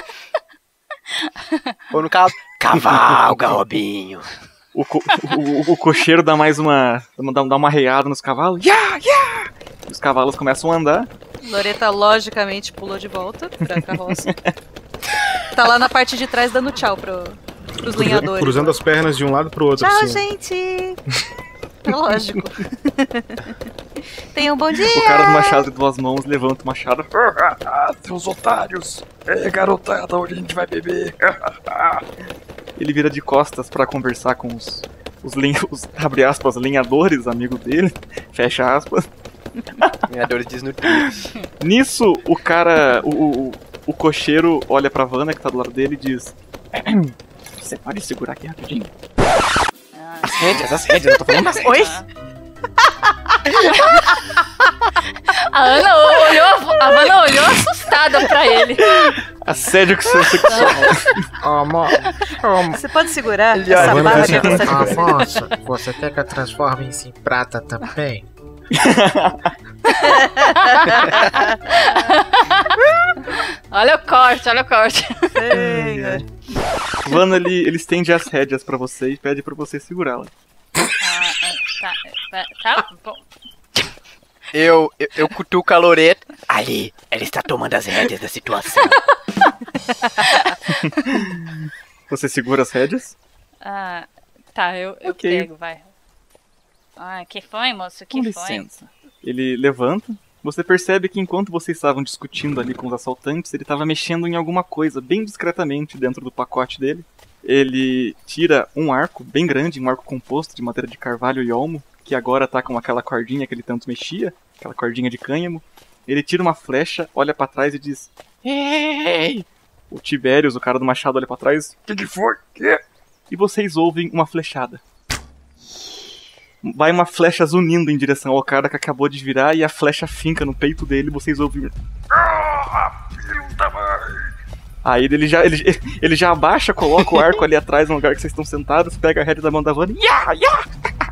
Ou no caso, cavalga, Robinho. O, co o, o cocheiro dá mais uma... dá, dá uma arreada nos cavalos. Yeah, yeah! Os cavalos começam a andar. Loreta logicamente pulou de volta pra carroça. Tá lá na parte de trás dando tchau pro, pros lenhadores. Cruzando as pernas de um lado pro outro. Tchau, assim. gente! É lógico. Tenham um bom dia! O cara do machado de duas mãos levanta o machado. Ah, seus otários! É, garotada, onde a gente vai beber? Ele vira de costas pra conversar com os, os, os abre aspas, lenhadores, amigo dele. Fecha aspas. Lenhadores desnutridos. Nisso, o cara, o, o, o cocheiro olha pra Vanna, que tá do lado dele, e diz: você pode segurar aqui rapidinho? As rédeas, as rédeas, eu tô falando das Oi? A Ana olhou, a Vanna olhou assustada pra ele. Assédio sexual. Amor, você pode segurar Ele essa olha, barra assim, que você ah, moça, você quer que eu transforme isso em prata também? Olha o corte, olha o corte. Vanna, ele, ele estende as rédeas pra você e pede pra você segurá-la. Ah, tá, tá, tá bom. Eu, eu, eu cutuco a Loreta. Ali, ela está tomando as rédeas da situação. Você segura as rédeas? Ah, tá, eu, eu Ok. pego, vai. Ah, que foi, moço? Que Com foi? licença. Ele levanta. Você percebe que enquanto vocês estavam discutindo ali com os assaltantes, ele estava mexendo em alguma coisa, bem discretamente, dentro do pacote dele. Ele tira um arco bem grande, um arco composto de madeira de carvalho e olmo, que agora tá com aquela cordinha que ele tanto mexia, aquela cordinha de cânhamo. Ele tira uma flecha, olha pra trás e diz: Ei! O Tiberius, o cara do machado, olha pra trás. O que, que foi? Que? E vocês ouvem uma flechada. Vai uma flecha zunindo em direção ao cara que acabou de virar e a flecha finca no peito dele e vocês ouvem. Ah, filho da mãe! Aí ele já, ele, ele já abaixa, coloca o arco ali atrás no lugar que vocês estão sentados, pega a rédea da mão da Vanna e yeah, yeah!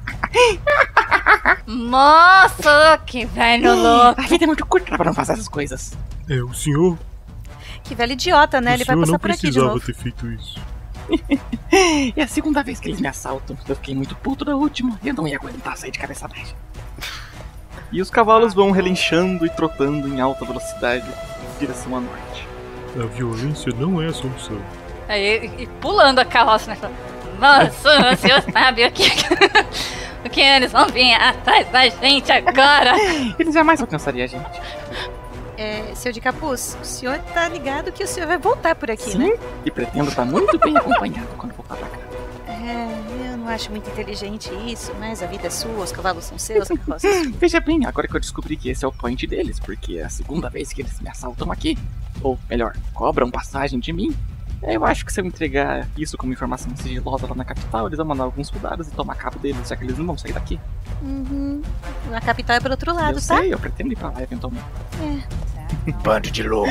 Moço, que velho louco. A vida é muito curta pra não fazer essas coisas. É, o senhor. Que velho idiota, né? o Ele vai senhor passar não por aqui de precisava novo. ter feito isso. É a segunda vez que eles me assaltam. Eu fiquei muito puto da última. Eu não ia aguentar sair de cabeça baixa. E os cavalos vão relinchando e trotando em alta velocidade em direção a norte. A violência não é a solução. Aí, e, e pulando a carroça, né? Moço, o senhor sabe o que... o que eles vão vir atrás da gente agora? Eles jamais alcançariam a gente. É, senhor de capuz, o senhor tá ligado que o senhor vai voltar por aqui, Sim, né? e pretendo estar muito bem acompanhado quando voltar pra cá. É, eu não acho muito inteligente isso, mas a vida é sua, os cavalos são seus, a carroça é sua. Veja bem, agora que eu descobri que esse é o point deles, porque é a segunda vez que eles me assaltam aqui. Ou melhor, cobram passagem de mim. Eu acho que se eu entregar isso como informação sigilosa lá na capital, eles vão mandar alguns soldados e tomar cabo deles, já que eles não vão sair daqui. Uhum. A capital é pro outro lado, eu tá? sei, eu pretendo ir pra lá eventualmente. É. Bando de louco.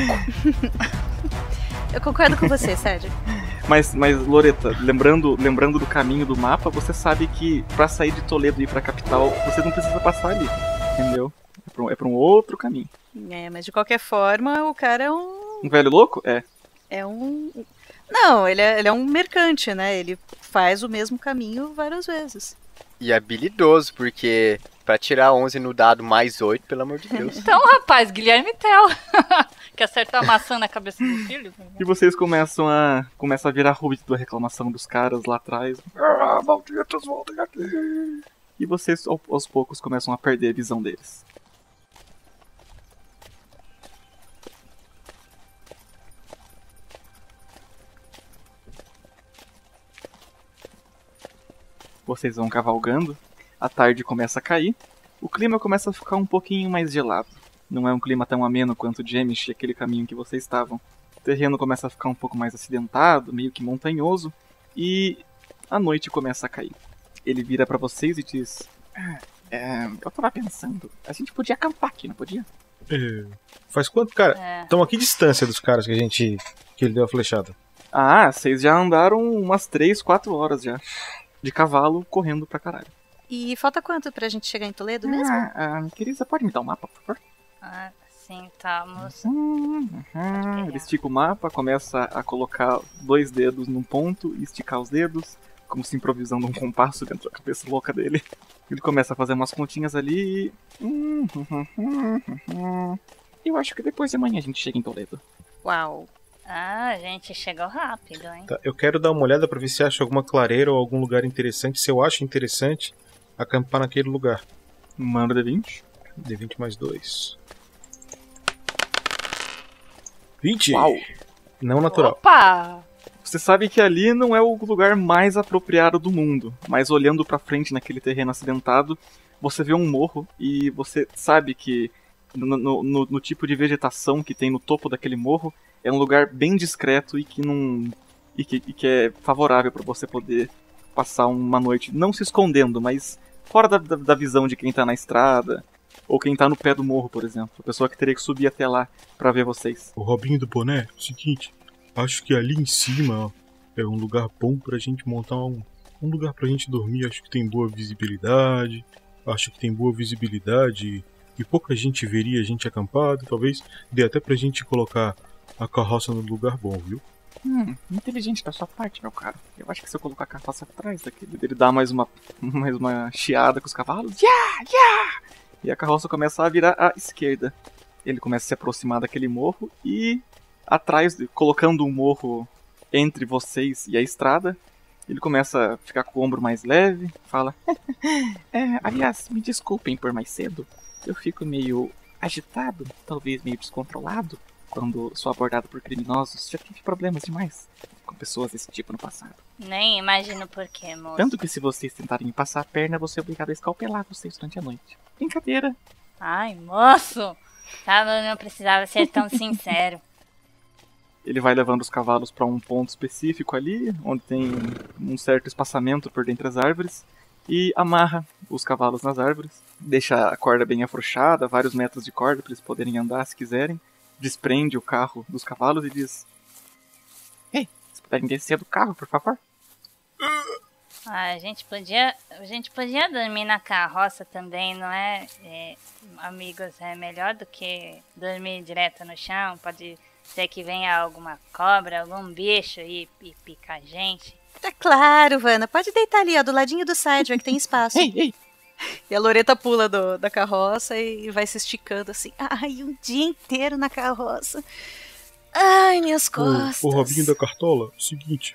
Eu concordo com você, Sérgio. Mas, mas Loreta, lembrando, lembrando do caminho do mapa, você sabe que pra sair de Toledo e ir pra capital, você não precisa passar ali, entendeu? É pra um, é pra um outro caminho. É, mas de qualquer forma, o cara é um... Um velho louco? É. É um... Não, ele é, ele é um mercante, né? Ele faz o mesmo caminho várias vezes. E habilidoso, porque pra tirar onze no dado mais oito, pelo amor de Deus. Então, rapaz, Guilherme Tell. Quer acertar a maçã na cabeça do filho? E vocês começam a começam a virar ruído da reclamação dos caras lá atrás. Ah, malditos, voltem aqui. E vocês, ao- aos poucos, começam a perder a visão deles. Vocês vão cavalgando, a tarde começa a cair, o clima começa a ficar um pouquinho mais gelado. Não é um clima tão ameno quanto o de Emish e aquele caminho que vocês estavam. O terreno começa a ficar um pouco mais acidentado, meio que montanhoso, e a noite começa a cair. Ele vira pra vocês e diz: ah, é, eu tava pensando, a gente podia acampar aqui, não podia? É, faz quanto, cara? É. Estão a que distância dos caras que a gente. que ele deu a flechada? Ah, vocês já andaram umas três, quatro horas já. De cavalo, correndo pra caralho. E falta quanto pra gente chegar em Toledo mesmo? Ah, ah, querida, pode me dar um mapa, por favor? Ah, sim, tá, moço. Uhum. Ele estica o mapa, começa a colocar dois dedos num ponto e esticar os dedos, como se improvisando um compasso dentro da cabeça louca dele. Ele começa a fazer umas continhas ali e... Eu acho que depois de amanhã a gente chega em Toledo. Uau. Ah, a gente chegou rápido, hein? Tá, eu quero dar uma olhada pra ver se acho alguma clareira ou algum lugar interessante. Se eu acho interessante, acampar naquele lugar. Manda D vinte. D vinte mais dois. vinte! Uau! Não natural. Opa! Você sabe que ali não é o lugar mais apropriado do mundo, mas olhando pra frente naquele terreno acidentado, você vê um morro e você sabe que no, no, no, no tipo de vegetação que tem no topo daquele morro é um lugar bem discreto e que não e que, e que é favorável para você poder passar uma noite não se escondendo, mas fora da, da, da visão de quem tá na estrada ou quem tá no pé do morro, por exemplo, a pessoa que teria que subir até lá para ver vocês. O Robinho do Boné, seguinte, acho que ali em cima ó, é um lugar bom pra gente montar um, um lugar pra gente dormir. Acho que tem boa visibilidade, acho que tem boa visibilidade e pouca gente veria a gente acampado. Talvez dê até pra gente colocar a carroça no lugar bom, viu? Hum, inteligente da sua parte, meu caro. Eu acho que se eu colocar a carroça atrás daquele, ele dá mais uma, mais uma chiada com os cavalos. Yeah, yeah! E a carroça começa a virar à esquerda. Ele começa a se aproximar daquele morro e atrás, colocando um morro entre vocês e a estrada, ele começa a ficar com o ombro mais leve, fala: é, aliás, me desculpem por mais cedo. Eu fico meio agitado, talvez meio descontrolado, quando sou abordado por criminosos. Já tive problemas demais com pessoas desse tipo no passado. Nem imagino por quê, moço. Tanto que se vocês tentarem me passar a perna, eu vou ser obrigado a escalpelar vocês durante a noite. Brincadeira. Ai, moço! Tá, não precisava ser tão sincero. Ele vai levando os cavalos para um ponto específico ali, onde tem um certo espaçamento por dentre as árvores, e amarra os cavalos nas árvores, deixa a corda bem afrouxada, vários metros de corda para eles poderem andar se quiserem, desprende o carro dos cavalos e diz: ei, vocês puderem descer do carro, por favor? Ah, a gente podia, a gente podia dormir na carroça também, não é? É, amigos, é melhor do que dormir direto no chão. Pode ser que venha alguma cobra, algum bicho e, e pica a gente. Tá claro, Vanna. Pode deitar ali, ó, do ladinho do Sideway, que tem espaço. Ei, ei! E a Loreta pula do, da carroça e vai se esticando assim. Ai, um dia inteiro na carroça. Ai, minhas costas. O, o Robinho da Cartola, seguinte.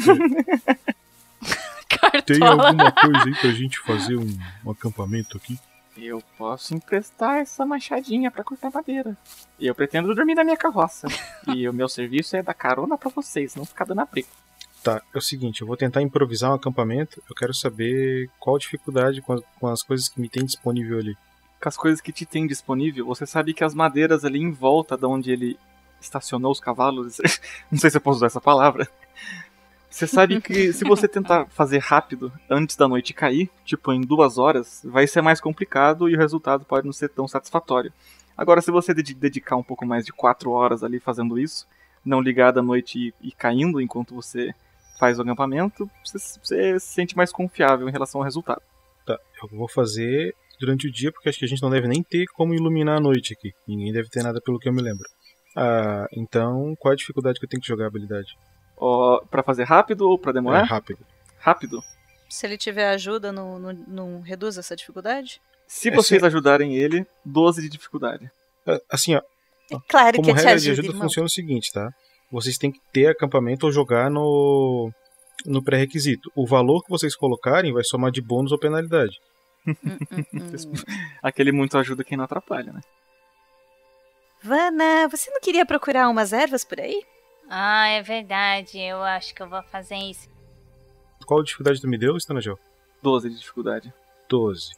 Cartola. Tem alguma coisa aí pra gente fazer um, um acampamento aqui? Eu posso emprestar essa machadinha pra cortar madeira. E eu pretendo dormir na minha carroça. E o meu serviço é dar carona pra vocês, não ficar dando abrigo. Tá, é o seguinte, eu vou tentar improvisar um acampamento. Eu quero saber qual a dificuldade com as, com as coisas que me tem disponível ali. Com as coisas que te tem disponível, você sabe que as madeiras ali em volta de onde ele estacionou os cavalos, não sei se eu posso usar essa palavra. Você sabe que se você tentar fazer rápido antes da noite cair, tipo em duas horas, vai ser mais complicado e o resultado pode não ser tão satisfatório. Agora, se você dedicar um pouco mais de quatro horas ali fazendo isso, não ligar da noite e, e caindo enquanto você faz o acampamento, você, você se sente mais confiável em relação ao resultado. Tá, eu vou fazer durante o dia, porque acho que a gente não deve nem ter como iluminar a noite aqui. Ninguém deve ter nada pelo que eu me lembro. Ah, então qual a dificuldade que eu tenho que jogar a habilidade? Oh, pra fazer rápido ou pra demorar? É, rápido. Rápido? Se ele tiver ajuda, não, não, não reduz essa dificuldade? Se vocês é, ajudarem ele, doze de dificuldade. Assim, ó. É claro como que eu te regra ajudo, de ajuda irmão. funciona o seguinte, tá? Vocês têm que ter acampamento ou jogar no, no pré-requisito. O valor que vocês colocarem vai somar de bônus ou penalidade. Hum, hum, hum. Aquele muito ajuda quem não atrapalha, né? Vana, você não queria procurar umas ervas por aí? Ah, é verdade. Eu acho que eu vou fazer isso. Qual a dificuldade tu me deu, Stanagel? doze de dificuldade. doze.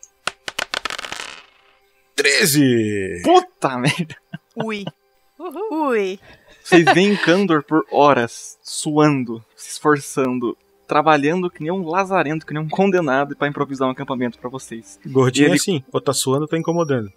treze! Puta merda! Ui. Ui. Vocês veem Kandor por horas, suando, se esforçando, trabalhando que nem um lazarento, que nem um condenado pra improvisar um acampamento pra vocês. Gordinho ele... é assim, ou tá suando ou tá incomodando.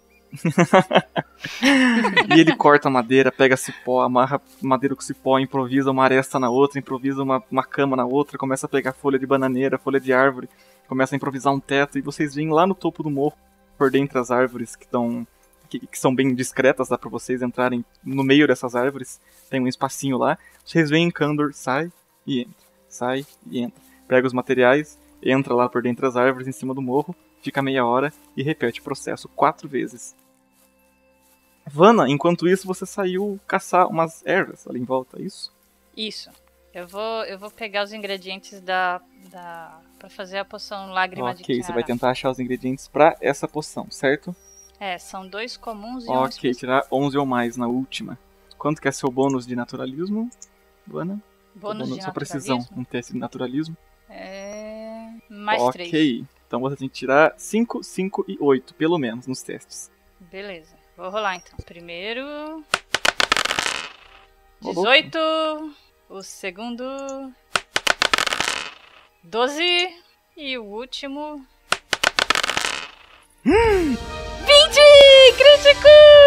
E ele corta a madeira, pega cipó, amarra madeira com cipó, improvisa uma aresta na outra, improvisa uma, uma cama na outra, começa a pegar folha de bananeira, folha de árvore, começa a improvisar um teto, e vocês veem lá no topo do morro, por dentro das árvores que estão que, que são bem discretas, dá pra vocês entrarem no meio dessas árvores, tem um espacinho lá, vocês veem Kandor, sai e entra, sai e entra, pega os materiais, entra lá por dentro das árvores em cima do morro, fica meia hora e repete o processo quatro vezes. Vana, enquanto isso você saiu caçar umas ervas ali em volta, é isso? Isso. Eu vou, eu vou pegar os ingredientes da, da pra fazer a poção Lágrima okay, de Kiara. Ok, você vai tentar achar os ingredientes pra essa poção, certo? É, são dois comuns e um um Ok, tirar onze ou mais na última. Quanto que é seu bônus de naturalismo, Vana? Bônus, bônus de sua naturalismo? precisão, um teste de naturalismo. É... mais Ok, três. Então você tem que tirar cinco, cinco e oito, pelo menos, nos testes. Beleza, vou rolar então. Primeiro... Rolou. dezoito... O segundo... doze... E o último... Hum! vinte! Crítico!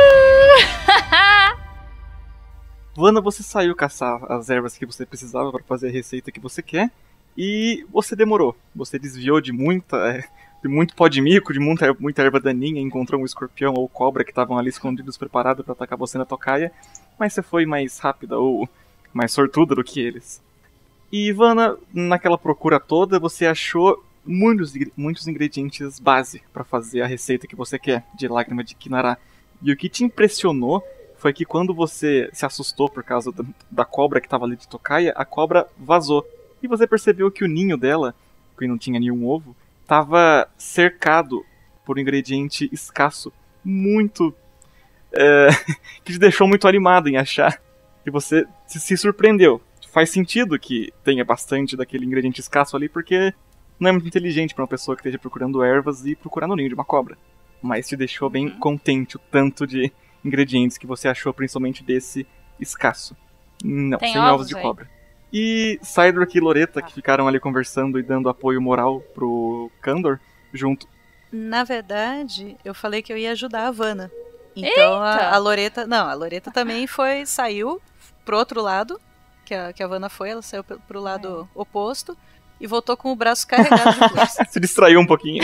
Vana, você saiu caçar as ervas que você precisava para fazer a receita que você quer. E você demorou. Você desviou de muita... de muito pó de mico, de muita, muita erva daninha, encontrou um escorpião ou cobra que estavam ali escondidos, preparados para atacar você na tocaia, mas você foi mais rápida ou mais sortuda do que eles. E Ivana, naquela procura toda, você achou muitos, muitos ingredientes base para fazer a receita que você quer, de Lágrima de Kinara. E o que te impressionou foi que quando você se assustou por causa da, da cobra que estava ali de tocaia, a cobra vazou. E você percebeu que o ninho dela, que não tinha nenhum ovo, estava cercado por um ingrediente escasso, muito... É, que te deixou muito animado em achar. E você se, se surpreendeu. Faz sentido que tenha bastante daquele ingrediente escasso ali, porque não é muito inteligente para uma pessoa que esteja procurando ervas e procurar no ninho de uma cobra. Mas te deixou bem contente o tanto de ingredientes que você achou, principalmente desse escasso. Não, Tem sem ovos ovos de aí? cobra. E Cydric e Loreta, que ficaram ali conversando e dando apoio moral pro Kandor, junto. Na verdade, eu falei que eu ia ajudar a Vana. Então a, a Loreta... Não, a Loreta também foi, saiu pro outro lado, que a, que a Vana foi, ela saiu pro, pro lado é. oposto e voltou com o braço carregado de flores. Se distraiu um pouquinho.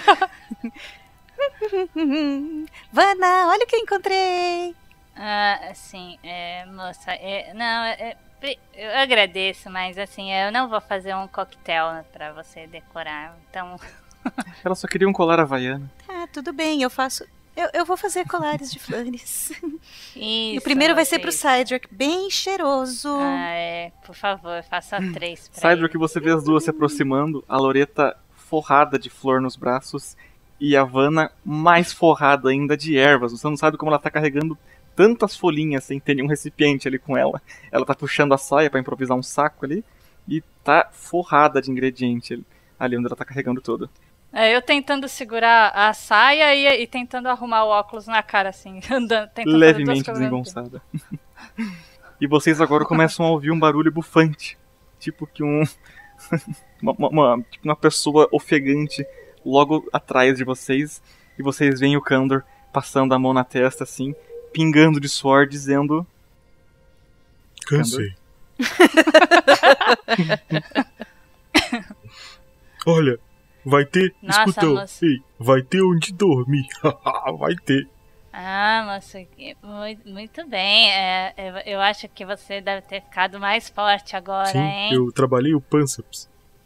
Vana, olha o que eu encontrei! Ah, sim, é, moça, é, não, é, eu agradeço, mas assim, eu não vou fazer um coquetel pra você decorar, então... Ela só queria um colar havaiano. Tá, tudo bem, eu faço... Eu, eu vou fazer colares de flores. Isso, e o primeiro vai ser pro isso. Cydric, bem cheiroso. Ah, é, por favor, faça três pra Cydric, você vê as duas se aproximando, a Loreta forrada de flor nos braços e a Vana mais forrada ainda de ervas. Você não sabe como ela tá carregando tantas folhinhas sem ter nenhum recipiente ali com ela. Ela tá puxando a saia pra improvisar um saco ali e tá forrada de ingrediente ali onde ela tá carregando tudo. É, eu tentando segurar a saia e, e tentando arrumar o óculos na cara, assim, andando, tentando levemente desengonçada. E vocês agora começam a ouvir um barulho bufante. Tipo que um... uma, uma, uma, tipo uma pessoa ofegante logo atrás de vocês. E vocês veem o Kandor passando a mão na testa assim, pingando de suor, dizendo... Cansei. Olha, vai ter... Nossa, Escutão, moço. ei, vai ter onde dormir. Vai ter. Ah, moço, muito, muito bem. É, eu, eu acho que você deve ter ficado mais forte agora, Sim, hein? eu trabalhei o pânceps.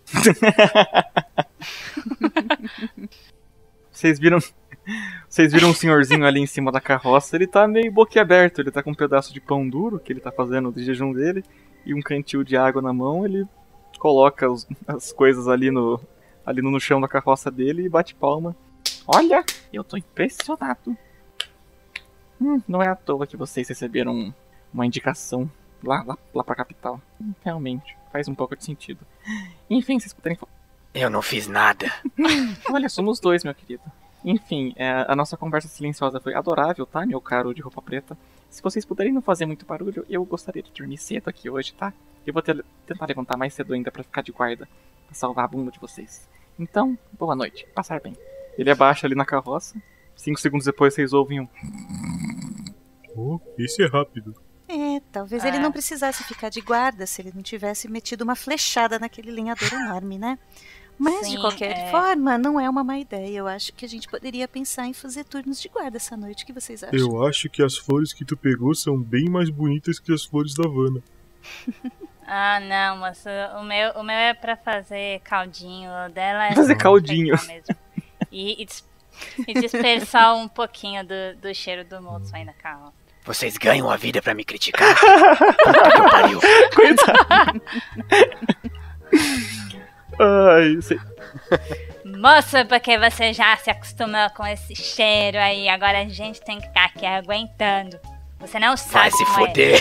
Vocês viram... Vocês viram um senhorzinho ali em cima da carroça, ele tá meio boquiaberto, ele tá com um pedaço de pão duro, que ele tá fazendo de jejum dele, e um cantil de água na mão, ele coloca os, as coisas ali no, ali no chão da carroça dele e bate palma. Olha, eu tô impressionado. Hum, não é à toa que vocês receberam uma indicação lá, lá, lá pra capital. Hum, realmente, faz um pouco de sentido. Enfim, vocês puderem... Eu não fiz nada. Olha, somos dois, meu querido. Enfim, é, a nossa conversa silenciosa foi adorável, tá, meu caro de roupa preta? Se vocês puderem não fazer muito barulho, eu gostaria de dormir cedo aqui hoje, tá? Eu vou ter, tentar levantar mais cedo ainda pra ficar de guarda, pra salvar a bunda de vocês. Então, boa noite, passar bem. Ele abaixa ali na carroça, cinco segundos depois vocês ouvem um... Oh, esse é rápido. É, talvez Ah. ele não precisasse ficar de guarda se ele não tivesse metido uma flechada naquele lenhador enorme, né? Mas, Sim, de qualquer é. forma, não é uma má ideia. Eu acho que a gente poderia pensar em fazer turnos de guarda essa noite. O que vocês acham? Eu acho que as flores que tu pegou são bem mais bonitas que as flores da Havana. Ah, não, moço. O meu, o meu é pra fazer caldinho. O dela é Fazer só caldinho. enfeitar mesmo. E, e, dis- e dispersar um pouquinho do, do cheiro do moço aí na carroça. Vocês ganham a vida pra me criticar? Puta que pariu. Coitado. Ai, sei... Moça, porque você já se acostumou com esse cheiro aí, agora a gente tem que ficar aqui aguentando. Você não sabe Vai se como foder.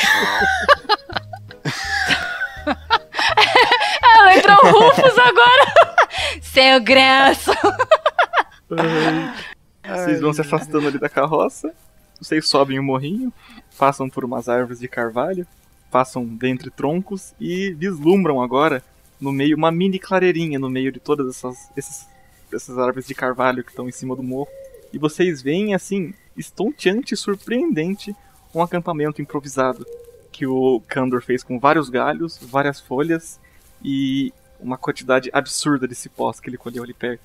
É. Ah, lembrou o Rufus agora. Seu graço. Vocês vão se afastando ali da carroça, vocês sobem o morrinho, passam por umas árvores de carvalho, passam dentre troncos e vislumbram agora no meio uma mini clareirinha no meio de todas essas, esses, essas árvores de carvalho que estão em cima do morro. E vocês veem, assim, estonteante e surpreendente, um acampamento improvisado que o Kandor fez com vários galhos, várias folhas e uma quantidade absurda de cipós que ele colheu ali perto.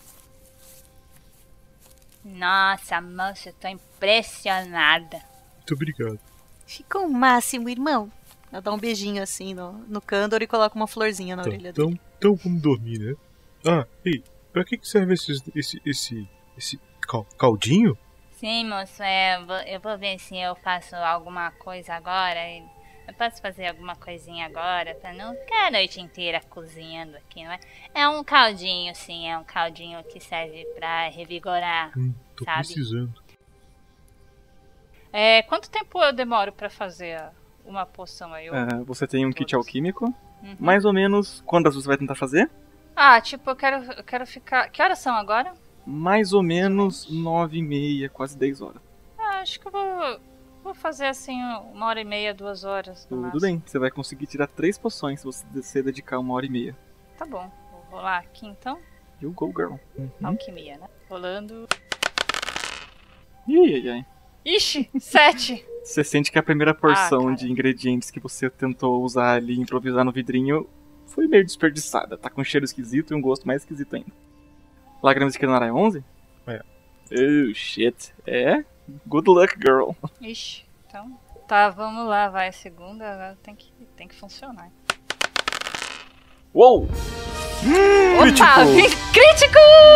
Nossa, moça, eu tô impressionada. Muito obrigado. Ficou o máximo, irmão. Ela dá um beijinho assim no, no Kandor e coloca uma florzinha na Então, orelha então, dele. então vamos dormir, né? Ah, ei, pra que que serve esses, esse, esse, esse cal- caldinho? Sim, moço, é, eu, vou, eu vou ver se eu faço alguma coisa agora. e Eu posso fazer alguma coisinha agora pra não ficar a noite inteira cozinhando aqui, não é? É um caldinho, sim, é um caldinho que serve pra revigorar, Hum, tô sabe? precisando. É, quanto tempo eu demoro pra fazer a- uma poção aí? Eu- Ah, você tem um kit Todos. alquímico, Uhum. mais ou menos. Quantas você vai tentar fazer? Ah, tipo, eu quero, eu quero ficar... Que horas são agora? Mais ou menos nove e meia, quase dez horas. Ah, acho que eu vou, vou fazer assim uma hora e meia, duas horas. no Tudo máximo. bem, você vai conseguir tirar três poções se você se dedicar uma hora e meia. Tá bom, vou rolar aqui então. You go, girl. Uhum. Alquimia, né? Rolando... Ih, ai, ai. Ixi, sete! Você sente que a primeira porção cara. de ingredientes que você tentou usar ali e improvisar no vidrinho foi meio desperdiçada. Tá com um cheiro esquisito e um gosto mais esquisito ainda. Lágrimas de Kinara é onze? É. Oh, shit. É? Good luck, girl. Ixi, então... Tá, vamos lá, vai. A segunda agora tem que, tem que funcionar. Uou! Opa, vim crítico!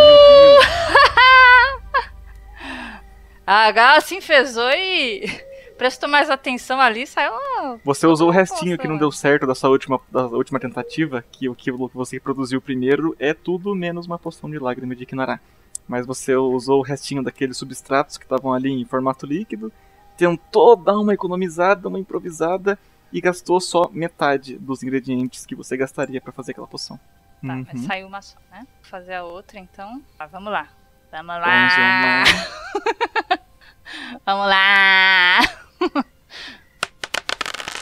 A H se enfesou e prestou mais atenção ali, saiu... uma- Você usou o restinho Nossa, que não mano. deu certo da sua última, da última tentativa, que aquilo que você produziu primeiro é tudo menos uma poção de lágrima de Kinara. Mas você usou o restinho daqueles substratos que estavam ali em formato líquido, tentou dar uma economizada, uma improvisada e gastou só metade dos ingredientes que você gastaria pra fazer aquela poção. Tá, Uhum. mas saiu uma só, né? Vou fazer a outra então. Tá, vamos lá. Vamos Vamos lá! lá. Vamos lá!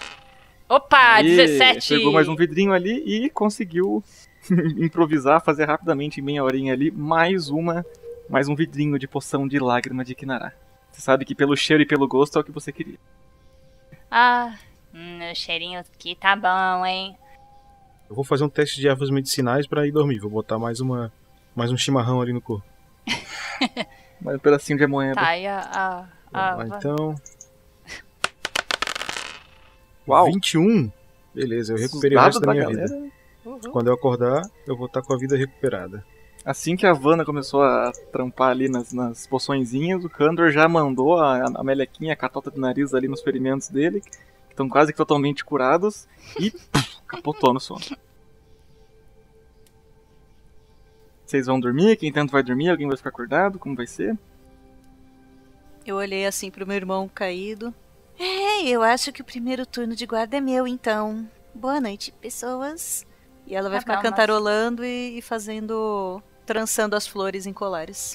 Opa, Aí, dezessete! Pegou mais um vidrinho ali e conseguiu improvisar, fazer rapidamente, em meia horinha ali, mais uma, mais um vidrinho de poção de lágrima de Kinara. Você sabe que pelo cheiro e pelo gosto é o que você queria. Ah, hum, o cheirinho aqui tá bom, hein? Eu vou fazer um teste de ervas medicinais pra ir dormir. Vou botar mais uma, mais um chimarrão ali no corpo. Mais um pedacinho de moeda. Tá, e a... a, a Vamos lá, então... Uau. vinte e um? Beleza, eu recuperei o Dado resto da minha galera. vida. Quando eu acordar, eu vou estar com a vida recuperada. Assim que a Vanna começou a trampar ali nas, nas poçõezinhas, o Kandor já mandou a, a melequinha, a catota de nariz ali nos ferimentos dele, que estão quase que totalmente curados, e puf, capotou no sono. Vocês vão dormir? Quem tanto vai dormir? Alguém vai ficar acordado? Como vai ser? Eu olhei assim pro meu irmão caído. É, eu acho que o primeiro turno de guarda é meu, então. Boa noite, pessoas. E ela vai Tá ficar bom, cantarolando e, e fazendo... trançando as flores em colares.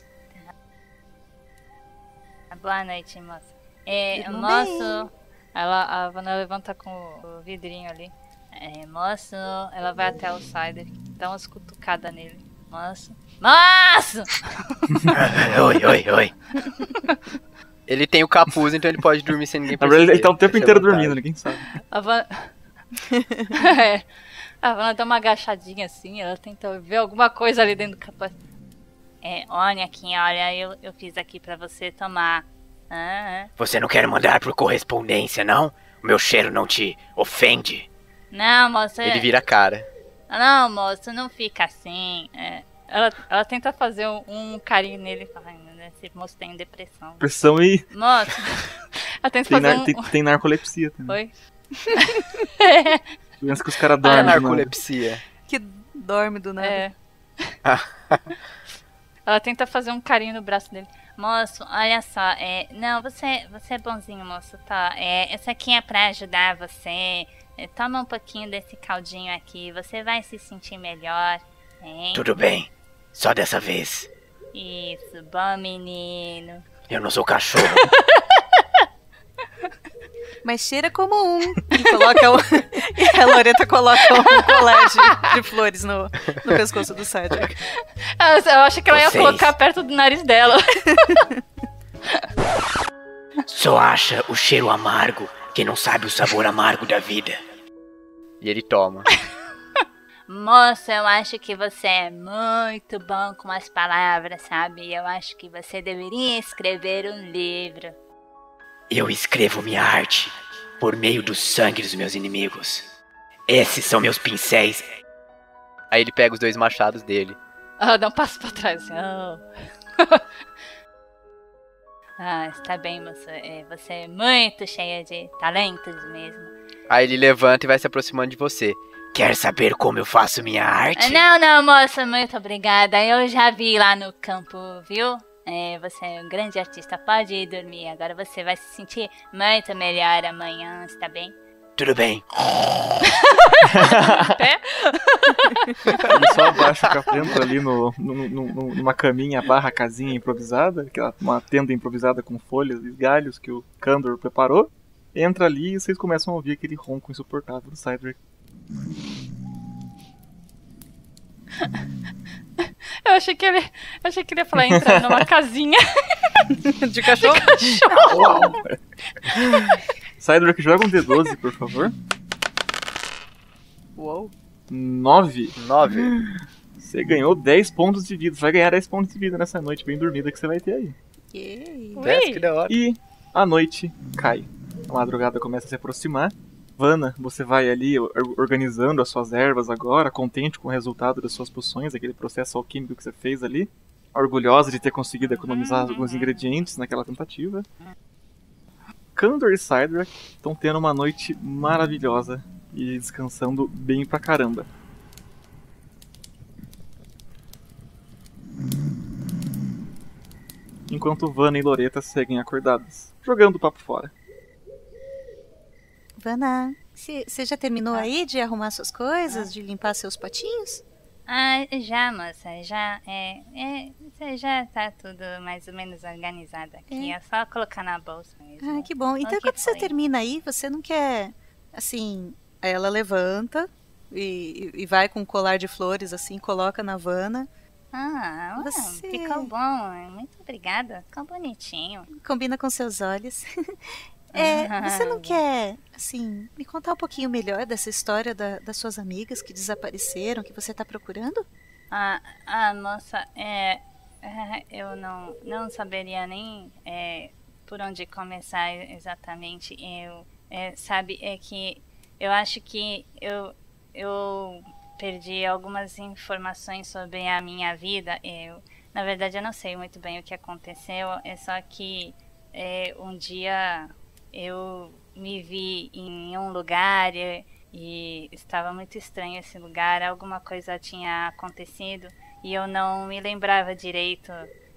Boa noite, moça. É, Tudo moço... Ela, a Vanna levanta com o vidrinho ali. É, moço, ela vai até o Cider, dá umas cutucadas nele. Moço... Moço! Oi, oi, oi. Ele tem o capuz, então ele pode dormir sem ninguém Na verdade, perceber. ele tá o tempo Essa é a inteiro vantagem. dormindo, ninguém sabe. A Vanna... é. A Vanna dá uma agachadinha assim, ela tenta ver alguma coisa ali dentro do capuz. É, olha aqui, olha, eu, eu fiz aqui pra você tomar. Ah, ah. Você não quer mandar por correspondência, não? O meu cheiro não te ofende? Não, moça... Ele vira a cara. Não, moço, não fica assim. É, ela, ela tenta fazer um, um carinho nele e fala, né, esse moço tem depressão. Pressão e Moço, Ela tenta tem, fazer nar- um... tem, tem narcolepsia também. Oi? Pensa que os caras Olha a dormem. né? narcolepsia. Que dorme do nada. É. Ela tenta fazer um carinho no braço dele. moço, olha só, é, não, você, você é bonzinho, moço, tá? É, esse aqui é pra ajudar você. É, toma um pouquinho desse caldinho aqui, você vai se sentir melhor, hein? Tudo bem. Só dessa vez. Isso, bom menino. Eu não sou cachorro. Mas cheira como um. E, coloca o... e a Loreta coloca um colar de, de flores no, no pescoço do Cedric. Eu, eu acho que ela ia Vocês. colocar perto do nariz dela. Só acha o cheiro amargo quem não sabe o sabor amargo da vida. E ele toma. Moço, eu acho que você é muito bom com as palavras, sabe? Eu acho que você deveria escrever um livro. Eu escrevo minha arte por meio do sangue dos meus inimigos. Esses são meus pincéis. Aí ele pega os dois machados dele. Ela dá um passo pra trás, assim. Oh. Ah, está bem, moço. É, você é muito cheia de talentos mesmo. Aí ele levanta e vai se aproximando de você. Quer saber como eu faço minha Ah, arte? Não, não, moça, muito obrigada. Eu já vi lá no campo, viu? É, você é um grande artista, pode ir dormir. Agora você vai se sentir muito melhor amanhã, está bem? Tudo bem. Ele só abaixa o capento ali no, no, no- no- numa caminha barra casinha improvisada, aquela, uma tenda improvisada com folhas e galhos que o Kandor preparou. Entra ali e vocês começam a ouvir aquele ronco insuportável do Cedric. Eu achei que ele, eu achei que ele ia falar entrar numa casinha De cachorro? de cachorro. Cedric, joga um D doze, por favor. Uou. nove. Nove. Você ganhou dez pontos de vida. Você vai ganhar dez pontos de vida nessa noite bem dormida que você vai ter aí. Yay. Desce, que da hora. E a noite cai. A madrugada começa a se aproximar. Vanna, você vai ali or- organizando as suas ervas agora, contente com o resultado das suas poções, aquele processo alquímico que você fez ali. Orgulhosa de ter conseguido economizar alguns ingredientes naquela tentativa. Kandor e Cedric estão tendo uma noite maravilhosa e descansando bem pra caramba. Enquanto Vanna e Loreta seguem acordadas, jogando o papo fora. Vanna, você já terminou aí de arrumar suas coisas, de limpar seus potinhos? Ah, já, moça, já, é, é, já tá tudo mais ou menos organizado aqui. É, é só colocar na bolsa mesmo. Ah, que bom. Então, O que quando você foi? termina aí, você não quer, assim, Aí ela levanta e, e vai com um colar de flores assim, coloca na Havana. Ah, ué, Você- ficou bom. Muito obrigada. Ficou bonitinho. Combina com seus olhos. É, você não quer, assim, me contar um pouquinho melhor dessa história da- das suas amigas que desapareceram, que você tá procurando? Ah, ah moça, é, é, eu não, não saberia nem é, por onde começar exatamente. Eu, é, sabe, é que eu acho que eu, eu perdi algumas informações sobre a minha vida. Eu, na verdade, eu não sei muito bem o que aconteceu. É só que é, um dia eu me vi em um lugar e, e estava muito estranho esse lugar. Alguma coisa tinha acontecido e eu não me lembrava direito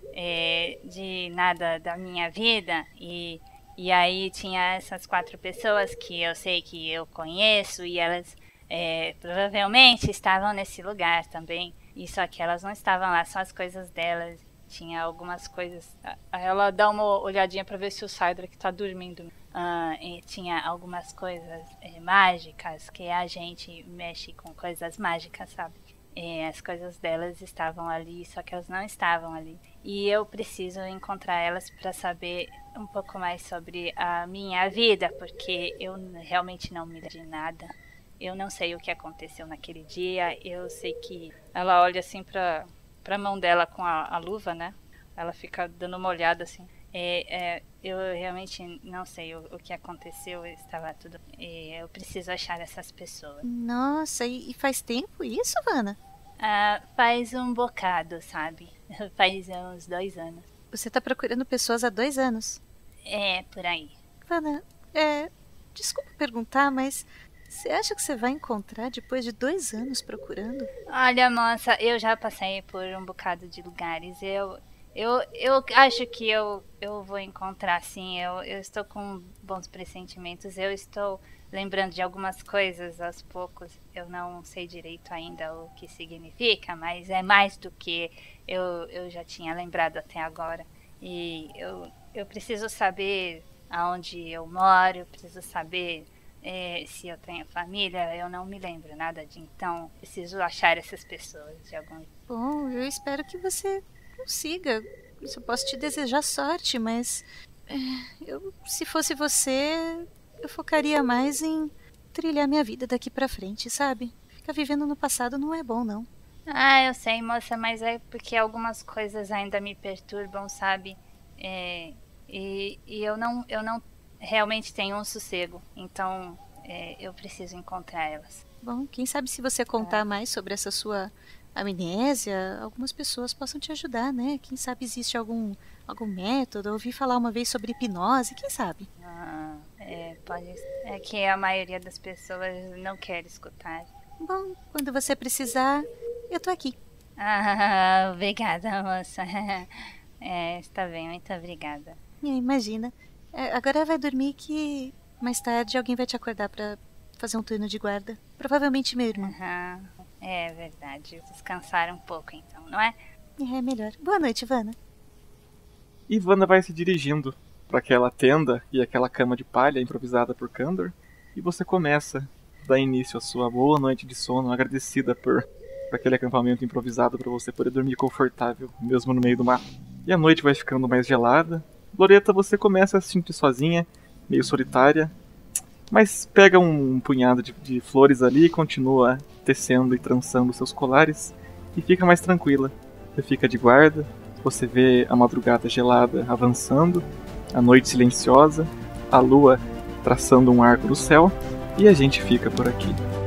é, de nada da minha vida. E, e aí tinha essas quatro pessoas que eu sei que eu conheço e elas é, provavelmente estavam nesse lugar também. E só que elas não estavam lá, só as coisas delas. Tinha algumas coisas. Aí ela dá uma olhadinha pra ver se o Cydrak tá dormindo. Ah, e tinha algumas coisas é, mágicas, que a gente mexe com coisas mágicas, sabe? E as coisas delas estavam ali, só que elas não estavam ali. E eu preciso encontrar elas pra saber um pouco mais sobre a minha vida, porque eu realmente não me lembro de nada. Eu não sei o que aconteceu naquele dia. Eu sei que ela olha assim pra, pra mão dela com a, a luva, né? Ela fica dando uma olhada assim. É, é, eu realmente não sei o, o que aconteceu. Estava tudo. É, eu preciso achar essas pessoas. Nossa, e, e faz tempo isso, Vanna? Ah, faz um bocado, sabe? Faz uns dois anos. Você tá procurando pessoas há dois anos. É, por aí. Vanna, é. Desculpa perguntar, mas você acha que você vai encontrar depois de dois anos procurando? Olha, moça, eu já passei por um bocado de lugares. Eu. Eu, eu acho que eu, eu vou encontrar, sim. Eu, eu estou com bons pressentimentos. Eu estou lembrando de algumas coisas aos poucos. Eu não sei direito ainda o que significa, mas é mais do que eu, eu já tinha lembrado até agora. E eu, eu preciso saber aonde eu moro, eu preciso saber é, se eu tenho família. Eu não me lembro nada de então. Preciso achar essas pessoas de algum. Bom, eu espero que você consiga. Eu só posso te desejar sorte, mas é, eu, se fosse você, eu focaria mais em trilhar minha vida daqui pra frente, sabe? Ficar vivendo no passado não é bom, não. Ah, eu sei, moça, mas é porque algumas coisas ainda me perturbam, sabe? É, e e eu, não, eu não realmente tenho um sossego, então é, eu preciso encontrar elas. Bom, quem sabe se você contar mais sobre essa sua amnésia, algumas pessoas possam te ajudar, né? Quem sabe existe algum, algum método. Eu ouvi falar uma vez sobre hipnose, quem sabe? Ah, é, pode, é que a maioria das pessoas não quer escutar. Bom, quando você precisar, eu tô aqui. Ah, obrigada, moça. É, está bem, muito obrigada. É, imagina. É, agora vai dormir que mais tarde alguém vai te acordar pra fazer um turno de guarda. Provavelmente meu irmão. Aham, é verdade. Descansar um pouco então, não é? É melhor. Boa noite, Vanna. E Vanna vai se dirigindo para aquela tenda e aquela cama de palha improvisada por Kandor. E você começa a dar início à sua boa noite de sono, agradecida por, por aquele acampamento improvisado para você poder dormir confortável, mesmo no meio do mato. E a noite vai ficando mais gelada. Loreta, você começa a se sentir sozinha, meio solitária, mas pega um punhado de, de flores ali e continua tecendo e trançando seus colares e fica mais tranquila. Você fica de guarda, você vê a madrugada gelada avançando, a noite silenciosa, a lua traçando um arco no céu e a gente fica por aqui.